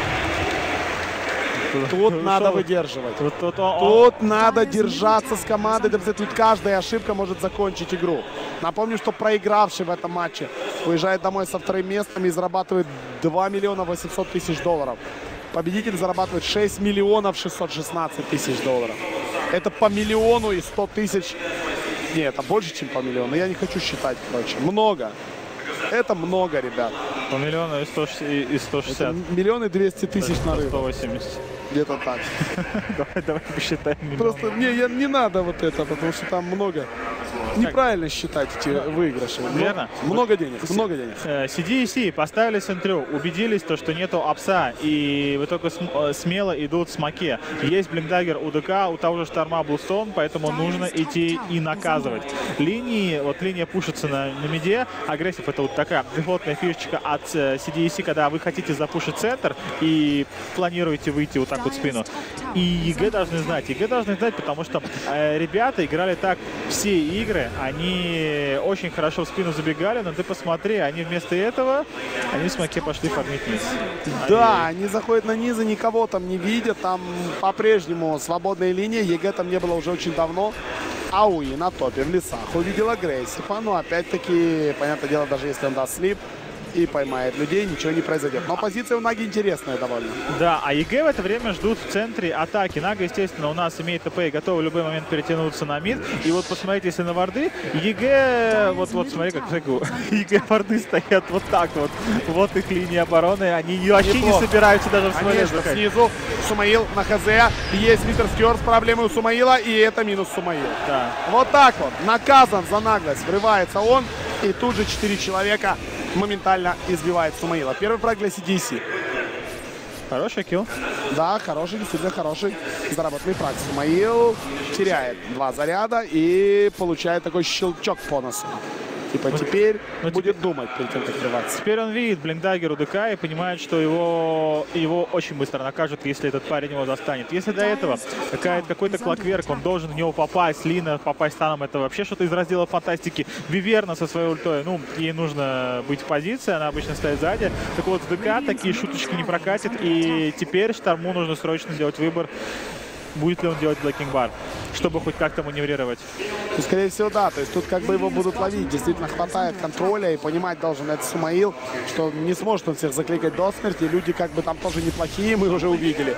Тут надо выдерживать. Тут, тут, тут надо держаться с командой. Тут каждая ошибка может закончить игру. Напомню, что проигравший в этом матче уезжает домой со вторым местом и зарабатывает два миллиона восемьсот тысяч долларов. Победитель зарабатывает шесть миллионов шестьсот шестнадцать тысяч долларов. Это по миллиону и сто тысяч. Нет, это больше, чем по миллиону. Я не хочу считать, короче. Много. Это много, ребят. По миллиону и сто шестьдесят. Это миллион и двести тысяч на рынок. сто восемьдесят. Где-то так. Давай, давай посчитаем. Просто мне не, не надо вот это, потому что там много. Неправильно считать эти выигрыши. Верно. Много денег, много денег. си ди и си поставили сентрю, убедились, то, что нету апса, и вы только смело идут с маке. Есть блинкдаггер у ДК, у того же Шторма Блустон, поэтому нужно идти и наказывать. Линии, вот линия пушится на, на миде. Агрессив — это вот такая дефолтная фишечка от си ди и си, когда вы хотите запушить центр и планируете выйти вот так вот в спину. И ЕГЭ должны знать. ЕГЭ должны знать, потому что э, ребята играли так все игры. Они очень хорошо в спину забегали, но ты посмотри, они вместо этого, они с маке пошли фармить низ. Да, они... они заходят на низы, никого там не видят, там по-прежнему свободная линия, ЕГЭ там не было уже очень давно. Ауи на топе в лесах увидел агрессива, но опять-таки, понятное дело, даже если он даст слип и поймает людей, ничего не произойдет. Но позиция у Наги интересная довольно. Да, а ЕГЭ в это время ждут в центре атаки. Нага, естественно, у нас имеет ТП и готовы в любой момент перетянуться на мид. И вот посмотрите, если на варды, ЕГЭ, вот, вот смотри, как ЕГЭ варды стоят вот так вот. Вот их линия обороны. Они вообще Неплохо. не собираются даже в смоле. Снизу Сумаил на ХЗ. Есть Витерскер с проблемой у Сумаила, и это минус Сумаил. Да. Вот так вот. Наказан за наглость. Врывается он, и тут же четыре человека моментально избивает Сумаила. Первый фраг для си ди и си. Хороший килл. Да, хороший, действительно хороший заработанный фраг. Сумаил теряет два заряда и получает такой щелчок по носу. Типа ну, теперь ну, будет теперь... думать перед тем, как рваться. Теперь он видит блинкдаггер у ДК и понимает, что его, его очень быстро накажут, если этот парень его застанет. Если до этого какой-то клокверк, он должен в него попасть, Лина попасть станом, это вообще что-то из раздела фантастики. Виверна со своей ультой, ну, ей нужно быть в позиции, она обычно стоит сзади. Так вот, в ДК такие шуточки не прокатит, и теперь Шторму нужно срочно сделать выбор, будет ли он делать блокинг бар, чтобы хоть как-то маневрировать. Ну, скорее всего, да. То есть тут как бы его будут ловить. Действительно хватает контроля, и понимать должен это Сумаил, что не сможет он всех закликать до смерти. Люди как бы там тоже неплохие, мы уже увидели.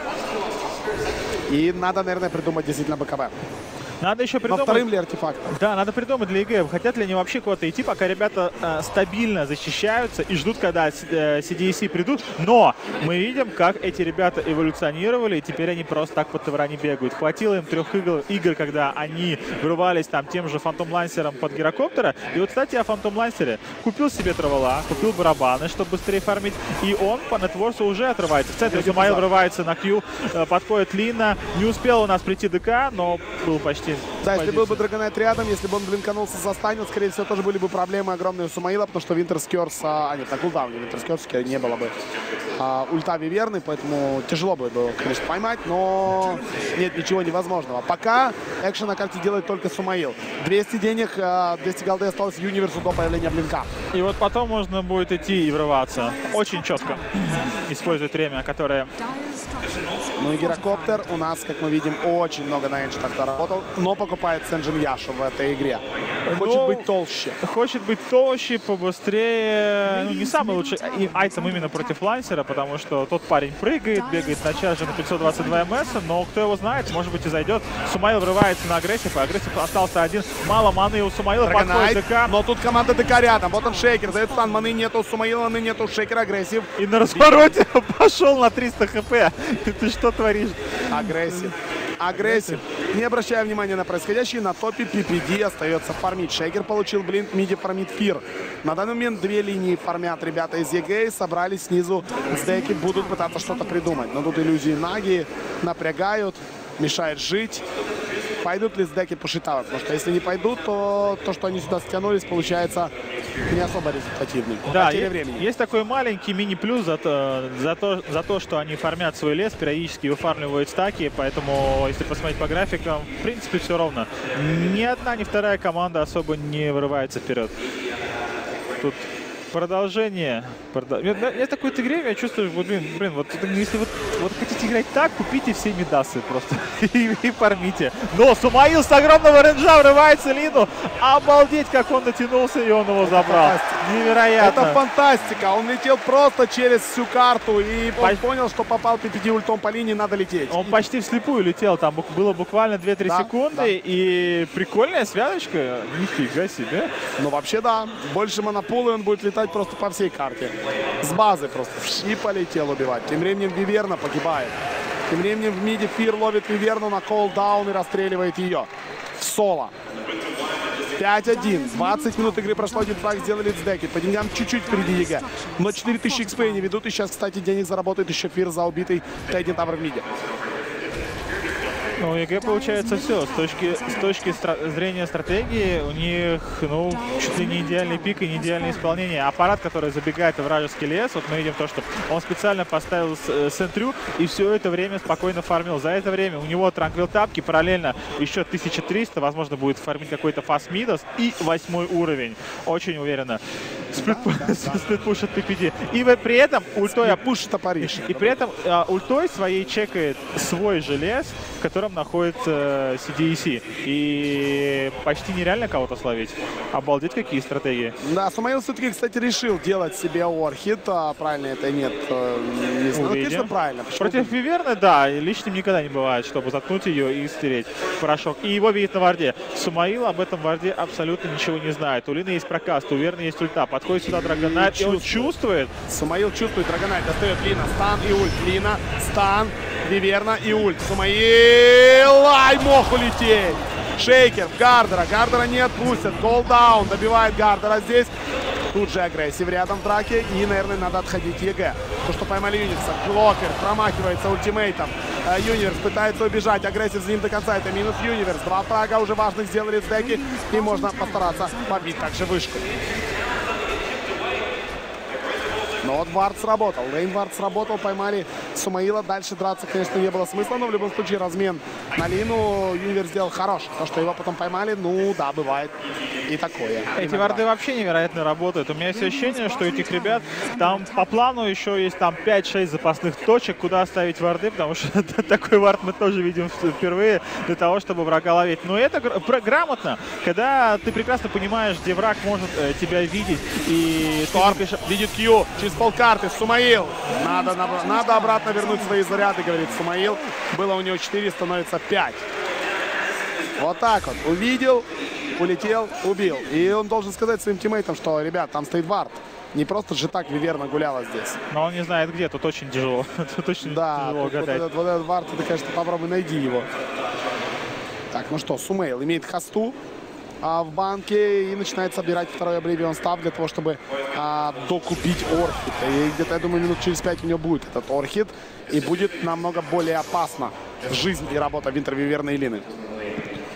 И надо, наверное, придумать действительно БКБ. Надо еще придумать... Но вторым ли артефактом? Да, надо придумать для ЕГЭ. Хотят ли они вообще куда-то идти, пока ребята э, стабильно защищаются и ждут, когда э, си ди и си придут. Но мы видим, как эти ребята эволюционировали, и теперь они просто так по Тавране бегают. Хватило им трех игр, игр, когда они врывались там тем же Фантом Лансером под гирокоптера. И вот, кстати, о Фантом Лансере. Купил себе травола, купил барабаны, чтобы быстрее фармить. И он по нетворсу уже отрывается. В центре Сумаил врывается на Q, э, подходит Лина. Не успел у нас прийти ДК, но был почти зайти. Да, если был бы Драгонайт рядом, если бы он блинканулся, застанил, скорее всего, тоже были бы проблемы огромные у Сумаила, потому что Винтерскерс, а нет, на кулдауне Винтерскерске не было бы а, ульта Виверны, поэтому тяжело бы было, конечно, поймать, но нет ничего невозможного. Пока экшен на карте делает только Сумаил. двести денег, двести голды осталось Юниверсу до появления блинка. И вот потом можно будет идти и врываться. Очень четко использует время, которое... Ну и Гирокоптер у нас, как мы видим, очень много на Энджи тогда работал, но покупает Сенджин Яшу в этой игре. Хочет Ну, быть толще. Хочет быть толще, побыстрее. Ну, не самый лучший и- айтем именно против Лансера, потому что тот парень прыгает, бегает на чарже на пятьсот двадцать два эм эс, но кто его знает, может быть и зайдет. Сумаил врывается на агрессив, а агрессив остался один. Мало маны у Сумаила, подходит Драгонайт, ДК. но тут команда ДК рядом. Вот он Шейкер, дает стан, маны нету, Сумаила маны нету, Шейкер агрессив. И на развороте пошел на триста хп. Ты, ты что творишь? Агрессив. Агрессив. Не обращая внимания на происходящее, на топе пи пи ди остается фармить. Шейкер получил блинк, миди фармит Фир. На данный момент две линии фармят ребята из ЕГЭ. Собрались снизу с деки, будут пытаться что-то придумать. Но тут иллюзии Наги напрягают, мешает жить. Пойдут ли с деки пушить тавер? Потому что если не пойдут, то то, что они сюда стянулись, получается не особо результативным. Да, Потеря есть, времени. есть такой маленький мини-плюс за то, за, то, за то, что они фармят свой лес, периодически выфармливают стаки, поэтому, если посмотреть по графикам, в принципе, все ровно. Ни одна, ни вторая команда особо не вырывается вперед. Тут продолжение. Продо... Мне, мне в такой игре я чувствую, вот, блин, блин, вот если вот, вот хотите играть так, купите все медасы просто и, и фармите. Но Сумаил с огромного рейнджа врывается Лину. Обалдеть, как он натянулся, и он его забрал. Невероятно. Это фантастика. Он летел просто через всю карту и он По... понял, что попал пи пи ди ультом по линии, надо лететь. Он почти вслепую летел, там было буквально две-три да, секунды, да. И прикольная связочка. Нифига себе. Ну вообще да, больше монопулы он будет летать просто по всей карте. С базы просто и полетел убивать. Тем временем Виверна погибает. Тем временем в миде Фир ловит Виверну на колдаун и расстреливает ее. В соло. пять один. двадцать минут игры прошло, один фраг сделали цдеки. По деньгам чуть-чуть впереди ЕГЭ. Но четыре тысячи экспи не ведут. И сейчас, кстати, денег заработает еще Фир за убитый Т один тавр в миде. Ну, у ЕГЭ получается все. С точки, с точки стра зрения стратегии у них, ну, чуть ли не идеальный пик и не идеальное исполнение. Аппарат, который забегает в вражеский лес, вот мы видим то, что он специально поставил сентрю и все это время спокойно фармил. За это время у него транквил тапки, параллельно еще тысяча триста, возможно, будет фармить какой-то фаст мидос и восьмой уровень. Очень уверенно. Сплитпушит пи пи ди. И при этом ультой... Пушит Париж. И при этом а, ультой своей чекает свой же лес, в котором находится си ди и си. И почти нереально кого-то словить. Обалдеть, какие стратегии. Да, Сумаил все-таки, кстати, решил делать себе орхид. А правильно это нет, не знаю. Ну, конечно, правильно. Почему? Против Виверны, да, лишним никогда не бывает, чтобы заткнуть ее и стереть в порошок. И его видит на варде. Сумаил об этом варде абсолютно ничего не знает. У Лины есть прокаст, у Виверны есть ульта. Подходит сюда Драгонайт, и он чувствует. Сумаил чувствует, Драгонайт достает Лина, стан и ульт. Лина, стан, Виверна и ульт. Сумаил, ай, мог улететь. Шейкер, Гардера, Гардера не отпустят. Колдаун добивает Гардера здесь. Тут же агрессив рядом в драке. И, наверное, надо отходить ЕГЭ. То, что поймали Юниверса. Клокер промахивается ультимейтом. Юниверс пытается убежать. Агрессив за ним до конца. Это минус Юниверс. Два фрага уже важных сделали сдеки. И можно постараться побить также вышку. Но вот вард сработал. Лейн вард сработал. Поймали Сумаила. Дальше драться, конечно, не было смысла. Но в любом случае размен на Лину Юниверс сделал хорош. То, что его потом поймали, ну да, бывает и такое. Эти иногда. Варды вообще невероятно работают. У меня есть ощущение, что у этих ребят там по плану еще есть там пять-шесть запасных точек, куда ставить варды, потому что такой вард мы тоже видим впервые для того, чтобы врага ловить. Но это грамотно, когда ты прекрасно понимаешь, где враг может э, тебя видеть. И Шторм видит Q через полкарты. Сумаил. Надо, надо обратно вернуть свои заряды, говорит Сумаил. Было у него четыре, становится пять. Вот так вот. Увидел, улетел, убил. И он должен сказать своим тиммейтам, что, ребят, там стоит вард. Не просто же так Виверна гуляла здесь. Но он не знает где, тут очень тяжело. Тут очень да, тяжело тут гадать. Вот этот, вот этот вард, ты, конечно, попробуй найди его. Так, ну что, Сумаил имеет хосту а, в банке и начинает собирать второй Обливион став для того, чтобы а, докупить Орхид. И где-то, я думаю, минут через пять у него будет этот Орхид. И будет намного более опасно жизнь и работа Винтер, Виверны и Лины.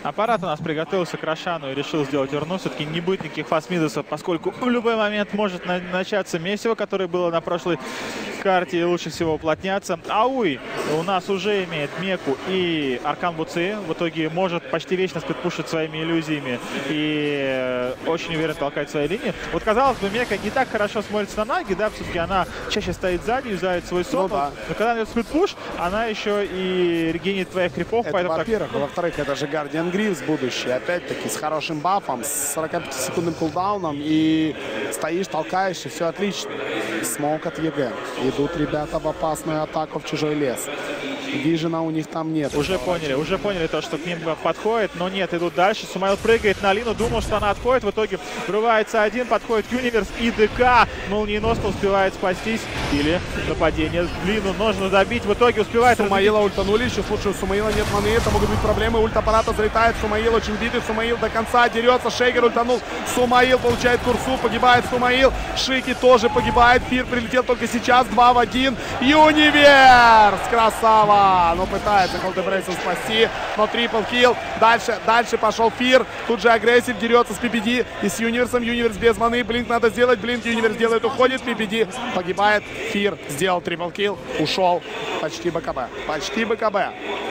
Аппарат у нас приготовился к Рошану и решил сделать верну. Все-таки не будет никаких фастмидосов, поскольку в любой момент может на начаться месиво, которое было на прошлой карте, и лучше всего уплотняться. Ауи у нас уже имеет Меку и Аркан Буци. В итоге может почти вечно спидпушить своими иллюзиями и очень уверенно толкать свои линии. Вот, казалось бы, Мека не так хорошо смотрится на Наги, да, все-таки она чаще стоит сзади, юзает свой сон. Ну, да. Но когда она идет спидпуш, она еще и регенит твоих крипов. Это, во-первых. Так... Во-вторых, это же Guardian Greaves будущий. Опять-таки с хорошим бафом, с сорокапятисекундным кулдауном. И стоишь, толкаешь, и все отлично. Смоук от ЕГЭ. Идут ребята в опасную атаку в чужой лес. Вижена у них там нет. Уже поняли, уже поняли то, что к ним подходит, но нет, идут дальше. Сумаил прыгает на Лину, думал, что она отходит. В итоге врывается один, подходит Юниверс и ДК. Молниеносно успевает спастись. Или нападение. Лину нужно добить. В итоге успевает. Сумаила ультанули. Еще слушай, у Сумаила нет маны. Это могут быть проблемы. Ульт аппарата залетает. Сумаил очень битый. Сумаил до конца дерется. Шейгер ультанул. Сумаил получает курсу. Погибает Сумаил. Шики тоже погибает. Фир прилетел только сейчас. два в один. Юниверс! Красава! Но пытается Колдебрейсов спасти. Но трипл килл. Дальше, дальше пошел Фир. Тут же агрессив. Дерется с пи пи ди. И с Юниверсом. Юниверс без маны. Блинк надо сделать. Блинк Юниверс делает. Уходит. пи пи ди погибает. Фир сделал трипл килл. Ушел. Почти БКБ. Почти БКБ.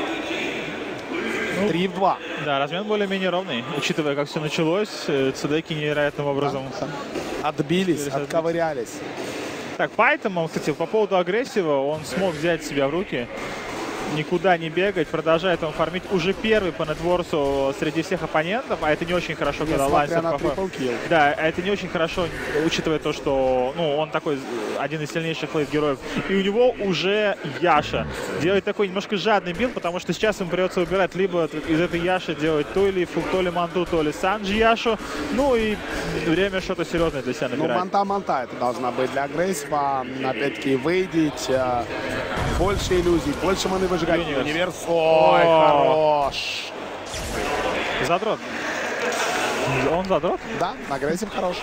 три в два. Да, размен более-менее ровный. Учитывая, как все началось, цедеки невероятным образом отбились, отковырялись. Так, поэтому, кстати, по поводу агрессива, он смог взять себя в руки. Никуда не бегать, продолжает он фармить уже первый по нетворсу среди всех оппонентов, а это не очень хорошо, когда Лансер походит. Да, а это не очень хорошо, учитывая то, что ну, он такой один из сильнейших лейт-героев. И у него уже Яша. Делает такой немножко жадный билд, потому что сейчас ему придется выбирать либо из этой Яши делать то ли Фук, то ли Манту, то ли Санджи Яшу. Ну и время что-то серьезное для себя набирать. Ну, Манта-Манта это должна быть для агрессива. Опять-таки выйдить, больше иллюзий, больше маны выжигать. Юниверс. Ой, хорош. Задрот. Он задрот? Да, агрессив хорош.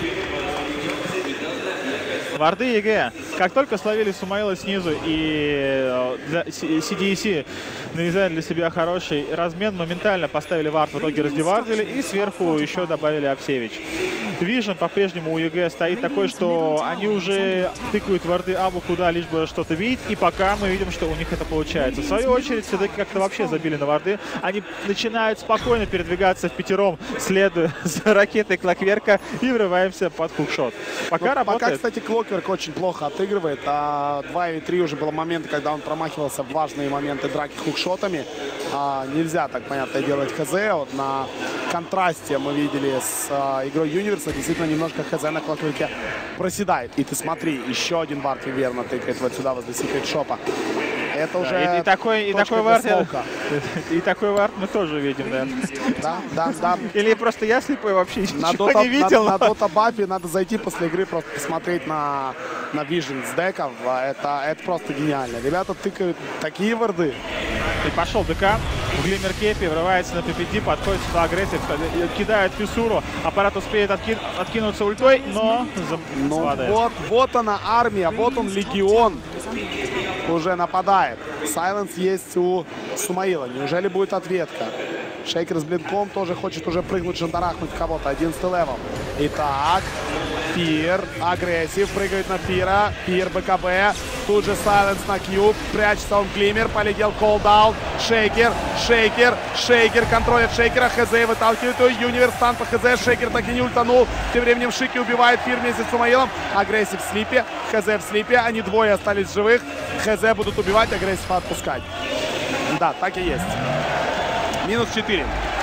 Варды ЕГЭ. Как только словили Сумаила снизу и си ди си навязали для себя хороший размен, моментально поставили вард, в итоге раздевардили и сверху еще добавили Апсевич. Вижен по-прежнему у ЕГЭ стоит такой, что они уже тыкают варды Абу куда, лишь бы что-то видеть, и пока мы видим, что у них это получается. В свою очередь, все-таки как-то вообще забили на варды. Они начинают спокойно передвигаться в пятером, следуя за ракетой Клокверка, и врываемся под хукшот. Пока Но работает. Пока, кстати, Клокверк очень плохо отыгрывает, а два и три уже было моменты, когда он промахивался в важные моменты драки хукшотами. А, нельзя, так понятно, делать ХЗ. Вот на контрасте мы видели с а, игрой Юниверса, действительно немножко ХЗ на Клокверке проседает. И ты смотри, еще один вард верно тыкает вот сюда возле секрет шопа. Это уже да, и, и такой, и такой вард, и такой вард мы тоже видим, да. Да, да, да. Или просто я слепой вообще на ничего дота, не видел. На, на Дота Баффе надо зайти после игры, просто посмотреть на, на Vision с деков. Это, это просто гениально. Ребята тыкают такие варды. И пошел ДК. В Глиммер Кепи врывается на пи пи ди, подходит сюда агрессив, кидает Фисуру. Аппарат успеет отки... откинуться ультой, но ну, вот, вот она армия, вот он легион. Уже нападает. Сайленс есть у Сумаила. Неужели будет ответка? Шейкер с блинком тоже хочет уже прыгнуть, шандарахнуть кого-то. одиннадцатый левел. Итак, Фир, агрессив, прыгает на Фира. Фир, БКБ. Тут же Сайленс на Кьюб. Прячется он, Глиммер. Полетел колдаун. Шейкер, Шейкер, Шейкер. Контролит Шейкера. ХЗ выталкивает его. Юниверс стан по ХЗ. Шейкер так и не ультанул. Тем временем Шики убивает Фир вместе с Сумаилом. Агрессив в слипе. ХЗ в слипе. Они двое остались живых. ХЗ будут убивать, агрессив отпускать. Да, так и есть. Минус четыре.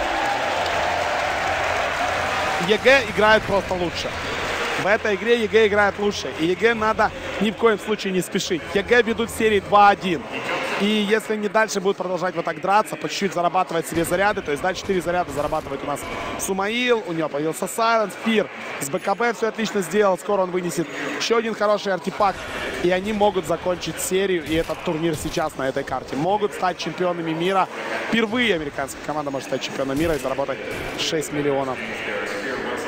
ЕГЭ играют просто лучше. В этой игре ЕГЭ играет лучше. И ЕГЭ надо ни в коем случае не спешить. ЕГЭ ведут в серии два один. И если они дальше будут продолжать вот так драться, по чуть-чуть зарабатывать себе заряды, то есть, да, четыре заряда зарабатывает у нас Сумаил, у него появился Сайленс, Фир с БКБ все отлично сделал, скоро он вынесет еще один хороший артефакт, и они могут закончить серию, и этот турнир сейчас на этой карте. Могут стать чемпионами мира. Впервые американская команда может стать чемпионом мира и заработать шесть миллионов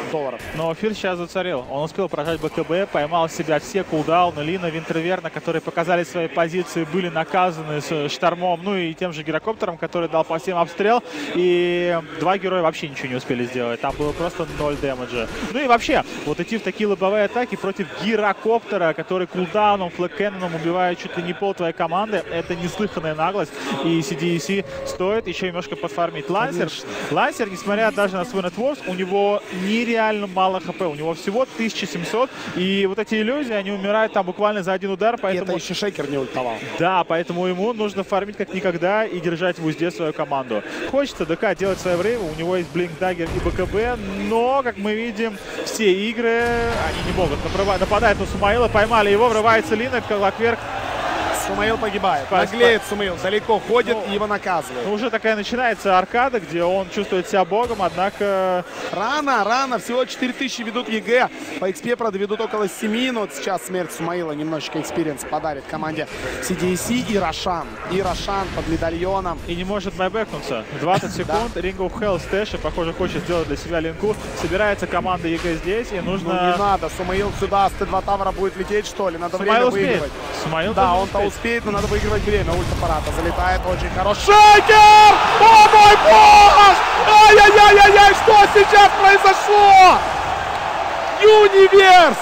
долларов. Но Фир сейчас зацарил. Он успел прожать БКБ, поймал в себя все кулдауны. Лина, Винтерверна, которые показали свои позиции, были наказаны с Штормом, ну и тем же Гирокоптером, который дал по всем обстрел. И два героя вообще ничего не успели сделать. Там было просто ноль дэмэджа. Ну и вообще, вот идти в такие лобовые атаки против Гирокоптера, который кулдауном, флэккэнноном убивает чуть ли не пол твоей команды, это неслыханная наглость. И си ди и си стоит еще немножко подфармить Лансер. Лансер, несмотря даже на свой нетворс, у него нереально мало хп. У него всего тысяча семьсот. И вот эти иллюзии, они умирают там буквально за один удар. Поэтому... И это еще Шейкер не ультовал. Да, поэтому ему нужно фармить как никогда и держать в узде свою команду. Хочется ДК делать свое время. У него есть Блинк Даггер и БКБ. Но, как мы видим, все игры, они не могут. Нападает на Сумаила, поймали его, врывается Лина, Колокверк. Сумаил погибает. Наглеет Сумаил, далеко ходит ну, и его наказывает. Ну, уже такая начинается аркада, где он чувствует себя богом, однако... Рано, рано. Всего четыре тысячи ведут ЕГЭ. По экспе, правда, ведут около семи. Но вот сейчас смерть Сумаила немножечко экспириенс подарит команде си ди и си. И Рошан. И Рошан под медальоном. И не может байбэкнуться. двадцать секунд. Ring of Hell стэш. И, похоже, хочет сделать для себя линку. Собирается команда ЕГЭ здесь. И нужно... Ну, не надо. Сумаил сюда с Т два тавра будет лететь, что ли? Надо Сумаил время успеет. выигрывать. Сумаил да, он-то успеет. Успеет, но надо выигрывать время. Ульт аппарата залетает очень хорошо. Шейкер! О мой бог! Ай-яй-яй-яй-яй! Что сейчас произошло? Юниверс!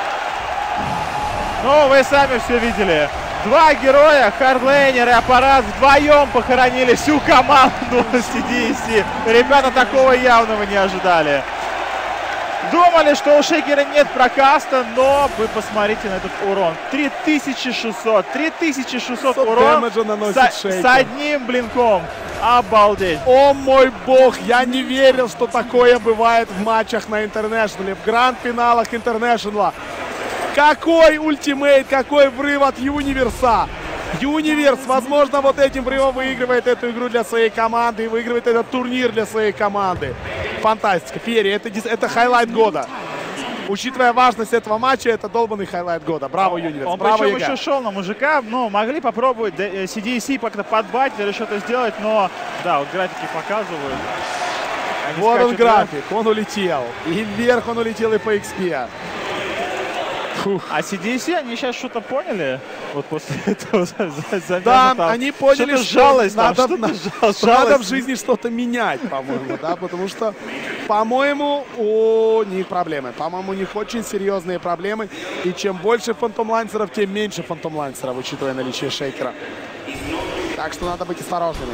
Ну, вы сами все видели. Два героя, хардлейнер и аппарат, вдвоем похоронили всю команду си ди и си. Ребята такого явного не ожидали. Думали, что у Шейкера нет прокаста, но вы посмотрите на этот урон. три тысячи шестьсот. три тысячи шестьсот урон с, с одним блинком. Обалдеть. О мой бог, я не верил, что такое бывает в матчах на Интернешнале, в гранд-финалах Интернешнала. Какой ультимейт, какой врыв от Юниверса. Юниверс, возможно, вот этим врывом выигрывает эту игру для своей команды и выигрывает этот турнир для своей команды. Фантастика. Ферри, это, это хайлайт года. Учитывая важность этого матча, это долбанный хайлайт года. Браво, Юниверс. Он Браво, причем ЕГЭ. еще шел на мужика. Ну, могли попробовать си ди и си как-то подбать или что-то сделать, но да, вот графики показывают. Они вот он график, вверх. Он улетел. И вверх он улетел, и по экспе. Фух. А си ди и си, они сейчас что-то поняли? Вот после этого замена, да, там, они поняли, что, жалость, надо, там, надо, жалость. надо в жизни что-то менять, по-моему, да, потому что, по-моему, у них проблемы. По-моему, у них очень серьезные проблемы. И чем больше фантом-лансеров, тем меньше фантом-лансеров, учитывая наличие Шейкера. Так что надо быть осторожными.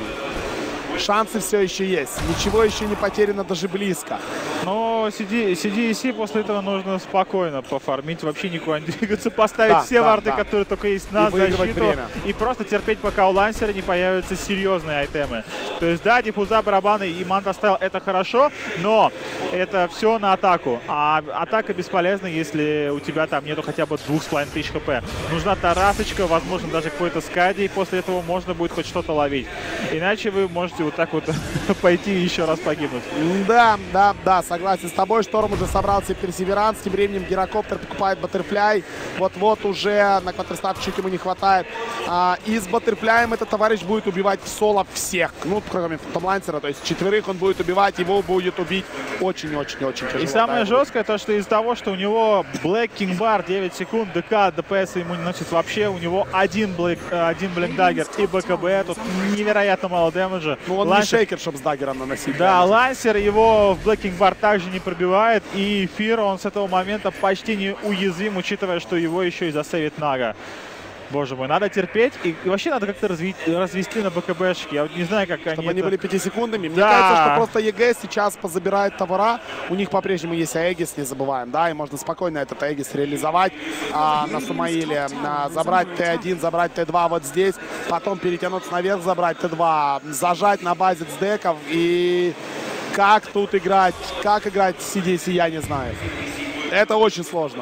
Шансы все еще есть. Ничего еще не потеряно даже близко. Но си ди и си после этого нужно спокойно пофармить, вообще никуда не двигаться, поставить да, все да, варды, да. которые только есть на и защиту. Время. И просто терпеть, пока у лансера не появятся серьезные айтемы. То есть да, диффуза, барабаны и манта стайл — это хорошо, но это все на атаку. А атака бесполезна, если у тебя там нету хотя бы двух с половиной тысяч хп. Нужна тарасочка, возможно, даже какой-то скади, и после этого можно будет хоть что-то ловить. Иначе вы можете вот так вот пойти и еще раз погибнуть. Да, да, да, согласен с тобой. Шторм уже собрал себе персеверанс. Тем временем Гирокоптер покупает Баттерфляй. Вот-вот уже на квадростат чуть ему не хватает. А, и с Баттерфляем этот товарищ будет убивать в соло всех. Ну, кроме фантомлансера. То есть четверых он будет убивать. Его будет убить очень-очень-очень тяжело. И самое да, жесткое, то, что из-за того, что у него Black King Bar девять секунд, ДК, ДПС ему не носит вообще. У него один Black, один Black Dagger и БКБ. Тут невероятно мало дэмэджа. Ну, он Лансер... не шейкер, чтобы с даггером наносить. Да, Лансер его в Black King Bar также не пробивает. И Фир, он с этого момента почти не уязвим, учитывая, что его еще и засейвит Нага. Боже мой, надо терпеть. И, и вообще надо как-то развести на БКБшки. Я вот не знаю, как Чтобы они... Чтобы они это... были пятисекундными. Мне да. кажется, что просто ЕГЭ сейчас позабирает товара. У них по-прежнему есть Аэгис, не забываем. Да, и можно спокойно этот Аэгис реализовать а, на Сумаиле. А, забрать Т один, забрать Т два вот здесь. Потом перетянуться наверх, забрать Т два. Зажать на базе цдеков. И как тут играть? Как играть си ди и си, я не знаю. Это очень сложно.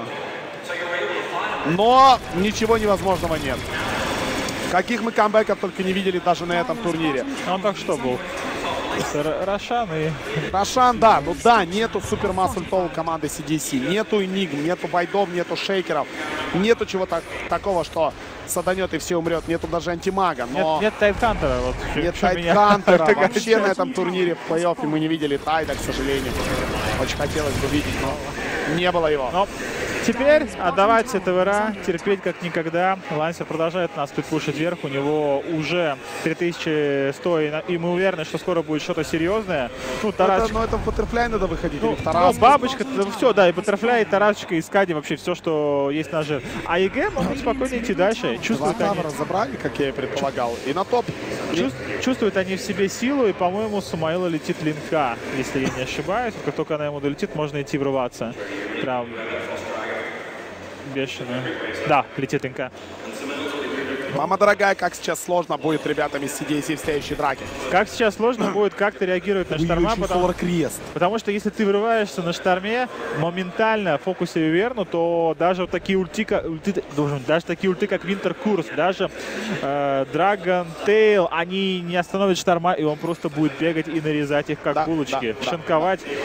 Но ничего невозможного нет. Каких мы камбэков только не видели даже на этом турнире. Он так что был? Рошан и... Рошан, да. Ну да, нету супер масс-ультов команды си ди и си. Нету Энигм, нету байдов, нету шейкеров. Нету чего так, такого, что саданет и все умрет. Нету даже антимага. Но... Нет, нет тайдхантера. Вот, нет тайдхантера. Вообще на этом турнире в плей-оффе мы не видели тайда, к сожалению. Очень хотелось бы видеть, но не было его. Но теперь отдавать ТВР, терпеть как никогда. Лансер продолжает нас спидпушить вверх. У него уже три тысячи сто, и мы уверены, что скоро будет что-то серьезное. Ну, Тарасочка... Но это в Баттерфляй надо выходить, ну, или в Тараску. Ну, бабочка, все, да, и Баттерфляй, и Тарасочка, и Скади, вообще все, что есть на жир. А ЕГЭ могут спокойно идти дальше. Чувствуют Два они... разобрали, как я и предполагал, и на топ. Чувств... Чувствуют они в себе силу, и, по-моему, Сумаила летит линка, если я не ошибаюсь. Как только она ему долетит, можно идти врываться. Прям... бешено. Да, летит линка. Мама дорогая, как сейчас сложно будет ребятам из си ди си в следующей драке. Как сейчас сложно будет как-то реагировать на шторма, потому... крест. потому что если ты врываешься на шторме, моментально в фокусе Виверну, то даже вот такие ульти, как, ульти, должен, даже такие ульти, как Винтер Курс, даже э, Драгон Тейл, они не остановят шторма, и он просто будет бегать и нарезать их как да, булочки, да, шинковать. Да.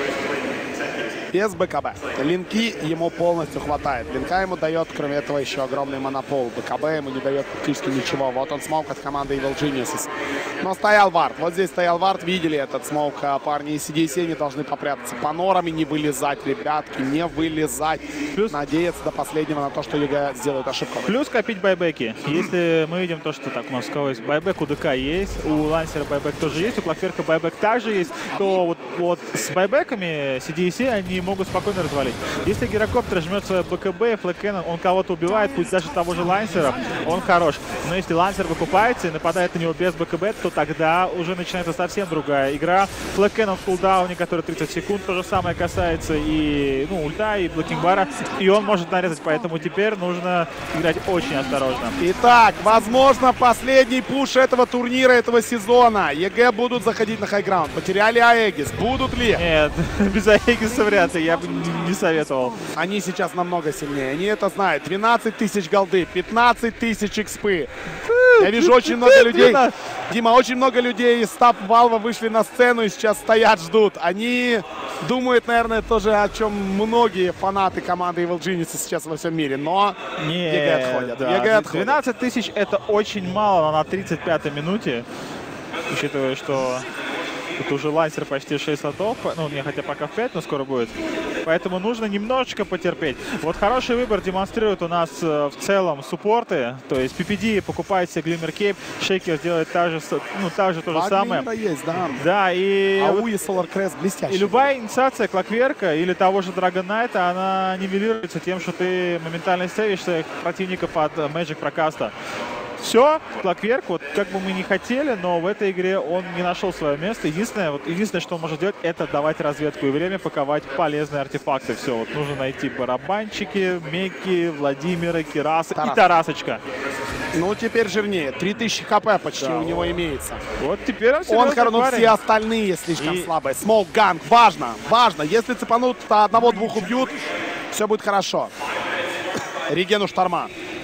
Без БКБ. Линки ему полностью хватает. Линка ему дает, кроме этого, еще огромный монопол. БКБ ему не дает практически ничего. Вот он смоук от команды Evil Geniuses. Но стоял вард. Вот здесь стоял вард. Видели этот смоук. Парни из си ди си не должны попрятаться. По норами не вылезать, ребятки. Не вылезать. Плюс надеяться до последнего на то, что ЕГЭ сделает ошибку. Плюс копить байбеки. Если мы видим то, что так у нас у кого есть байбек, у ДК есть, у Лансера байбек тоже есть, у Клокверка байбек также есть, то вот, вот с байбеками си ди си они могут спокойно развалить. Если гирокоптер жмет свое БКБ, флэккеннон, он кого-то убивает, пусть даже того же Лансера, он хорош. Но если Лансер выкупается и нападает на него без БКБ, то тогда уже начинается совсем другая игра. Флэккеннон в кулдауне, который тридцать секунд, то же самое касается и ну, ульта, и блокинг-бара, и он может нарезать, поэтому теперь нужно играть очень осторожно. Итак, возможно, последний пуш этого турнира, этого сезона. ЕГЭ будут заходить на хайграунд. Потеряли Аегис. Будут ли? Нет, без Аегиса вряд ли. Я бы не советовал. Они сейчас намного сильнее. Они это знают. двенадцать тысяч голды, пятнадцать тысяч экспы. Я вижу очень много людей. Дима, очень много людей из Стаб Валва вышли на сцену и сейчас стоят, ждут. Они думают, наверное, тоже, о чем многие фанаты команды Evil Geniuses сейчас во всем мире. Но Нет, ЕГЭ отходят. Да. ЕГЭ отходят. двенадцать тысяч это очень мало на тридцать пятой минуте. Учитывая, что тут уже Лансер почти шесть слотов. Ну, не, хотя пока в пять, но скоро будет. Поэтому нужно немножечко потерпеть. Вот хороший выбор демонстрирует у нас э, в целом суппорты. То есть пи пи ди покупает себе Глиммер Кейп, Шейкер делает та же, ну, так же то же самое. Есть, да. Да, и... Ауи, Solar Crest блестящий. И любая инициация Клокверка или того же Драгон Найта, она нивелируется тем, что ты моментально сейвишь своих противников от Magic прокаста. Все, Клокверк, вот как бы мы не хотели, но в этой игре он не нашел свое место. Единственное, вот, единственное, что он может делать, это давать разведку и время паковать полезные артефакты. Все, вот нужно найти барабанчики, Мекки, Владимира, Кирасы Тарас. и Тарасочка. Ну, теперь жирнее. три тысячи хп почти да, у него имеется. Вот теперь он Он хорошо, но все остальные слишком и... слабые. Смоук, ганг, важно, важно. Если цепанут, то одного-двух убьют, все будет хорошо. Регену шторма.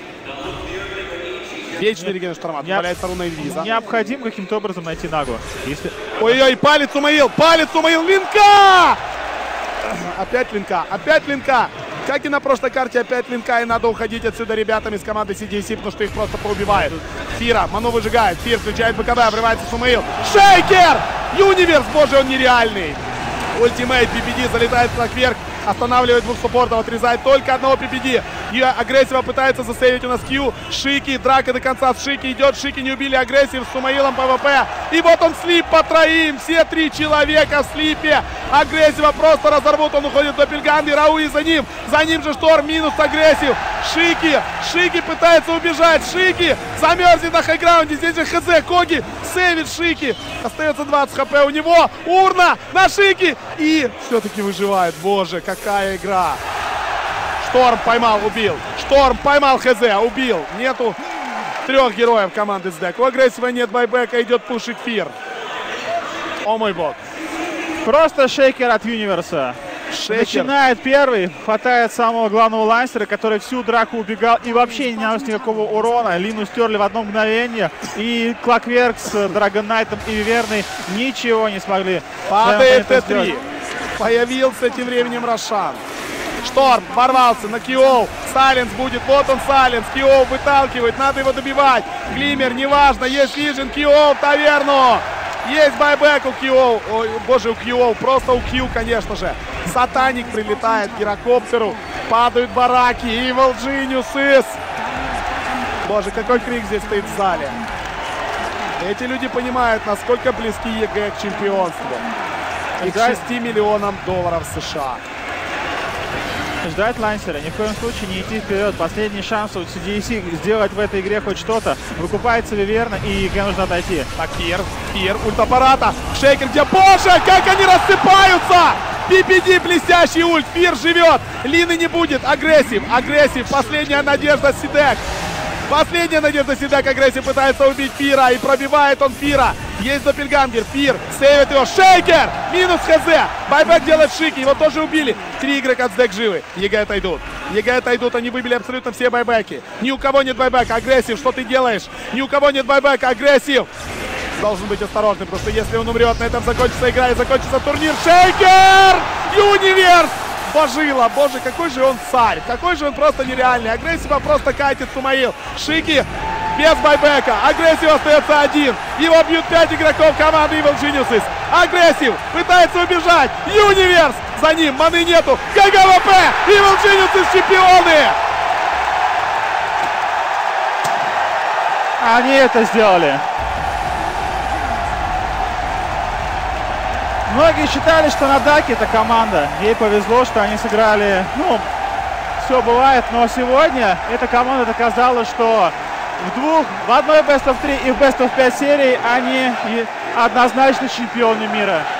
Вечный реген шторма. Добавляет руна инвиза. Необходимо каким-то образом найти Нагу. Если... Ой-ой, палец Сумаил! Палец Сумаил! Линка! Опять линка! Опять линка! Как и на прошлой карте, опять линка. И надо уходить отсюда ребятам из команды си ди си, потому что их просто поубивают. Фира. Ману выжигает. Фир включает БКБ. Обрывается Сумаил. Шейкер! Юниверс! Боже, он нереальный. Ультимейт пи пи ди залетает в Клокверк. Останавливает двух суппортов, отрезает только одного пи пи ди. И агрессива пытается засейвить у нас Кью. Шики, драка до конца с Шики идет. Шики не убили, агрессив с Сумаилом ПВП. И вот он слип по троим. Все три человека в слипе. Агрессива просто разорвут. Он уходит в Доппельгангер. Рауи за ним. За ним же Шторм. Минус агрессив. Шики. Шики пытается убежать. Шики замерзнет на хайграунде. Здесь же ХЗ. Коги сейвит Шики. Остается двадцать хп у него. Урна на Шики. И все-таки выживает. Боже, какая игра. Шторм поймал, убил. Шторм поймал ХЗ, убил. Нету трех героев команды СДЭК. У агрессива нет байбека, идет пушить Фир. О мой бог. Просто шейкер от Юниверса. Шейкер. Начинает первый, хватает самого главного лансера, который всю драку убегал и вообще не нанес никакого урона. Лину стерли в одно мгновение. И Клокверк с Драгон Найтом и Виверной ничего не смогли. Падает Т три. Появился тем временем Рошан. Шторм ворвался на Киоу. Сайленс будет. Вот он, Сайленс. Киоу выталкивает. Надо его добивать. Глиммер, неважно. Есть Вижен. Киоу, таверну. Есть байбек у Кью. Ой, боже, у Кью. Просто у Кью, конечно же. Сатаник прилетает к гирокоптеру. Падают бараки. Evil Genius is. Боже, какой крик здесь стоит в зале. Эти люди понимают, насколько близки ЕГЭ к чемпионству. И к шести миллионам долларов США. Ждать Лансера, ни в коем случае не идти вперед. Последний шанс у си ди си сделать в этой игре хоть что-то. Выкупается Виверна, и ЕГЭ нужно отойти. Так, Пир, Пир, ульт аппарата. Шейкер, где? Боже, как они рассыпаются! пи пи ди, блестящий ульт. Пир живет. Лины не будет. Агрессив, агрессив. Последняя надежда Сидек. Последняя надежда Сидек. Агрессив пытается убить Пира. И пробивает он Пира. Есть доппельгангер. Пир сейвит его. Шейкер! Минус ХЗ. Байбек делает шики. Его тоже убили. Три игрока от Сдек живы. ЕГЭ отойдут. ЕГЭ отойдут. Они выбили абсолютно все байбеки. Ни у кого нет байбека. Агрессив, что ты делаешь? Ни у кого нет байбека. Агрессив. Должен быть осторожным, потому что если он умрет, на этом закончится игра и закончится турнир. Шейкер! Юниверс! Божила, боже, какой же он царь, какой же он просто нереальный. Агрессива просто катит Сумаил. Шики без байбека. Агрессив остается один. Его бьют пять игроков команды Evil Geniuses. Агрессив пытается убежать. Юниверс за ним, маны нету. КГВП! Evil Geniuses чемпионы! Они это сделали. Многие считали, что Надаки это команда. Ей повезло, что они сыграли, ну, все бывает, но сегодня эта команда доказала, что в двух, в одной бест оф три и в бест оф пять серии они однозначно чемпионы мира.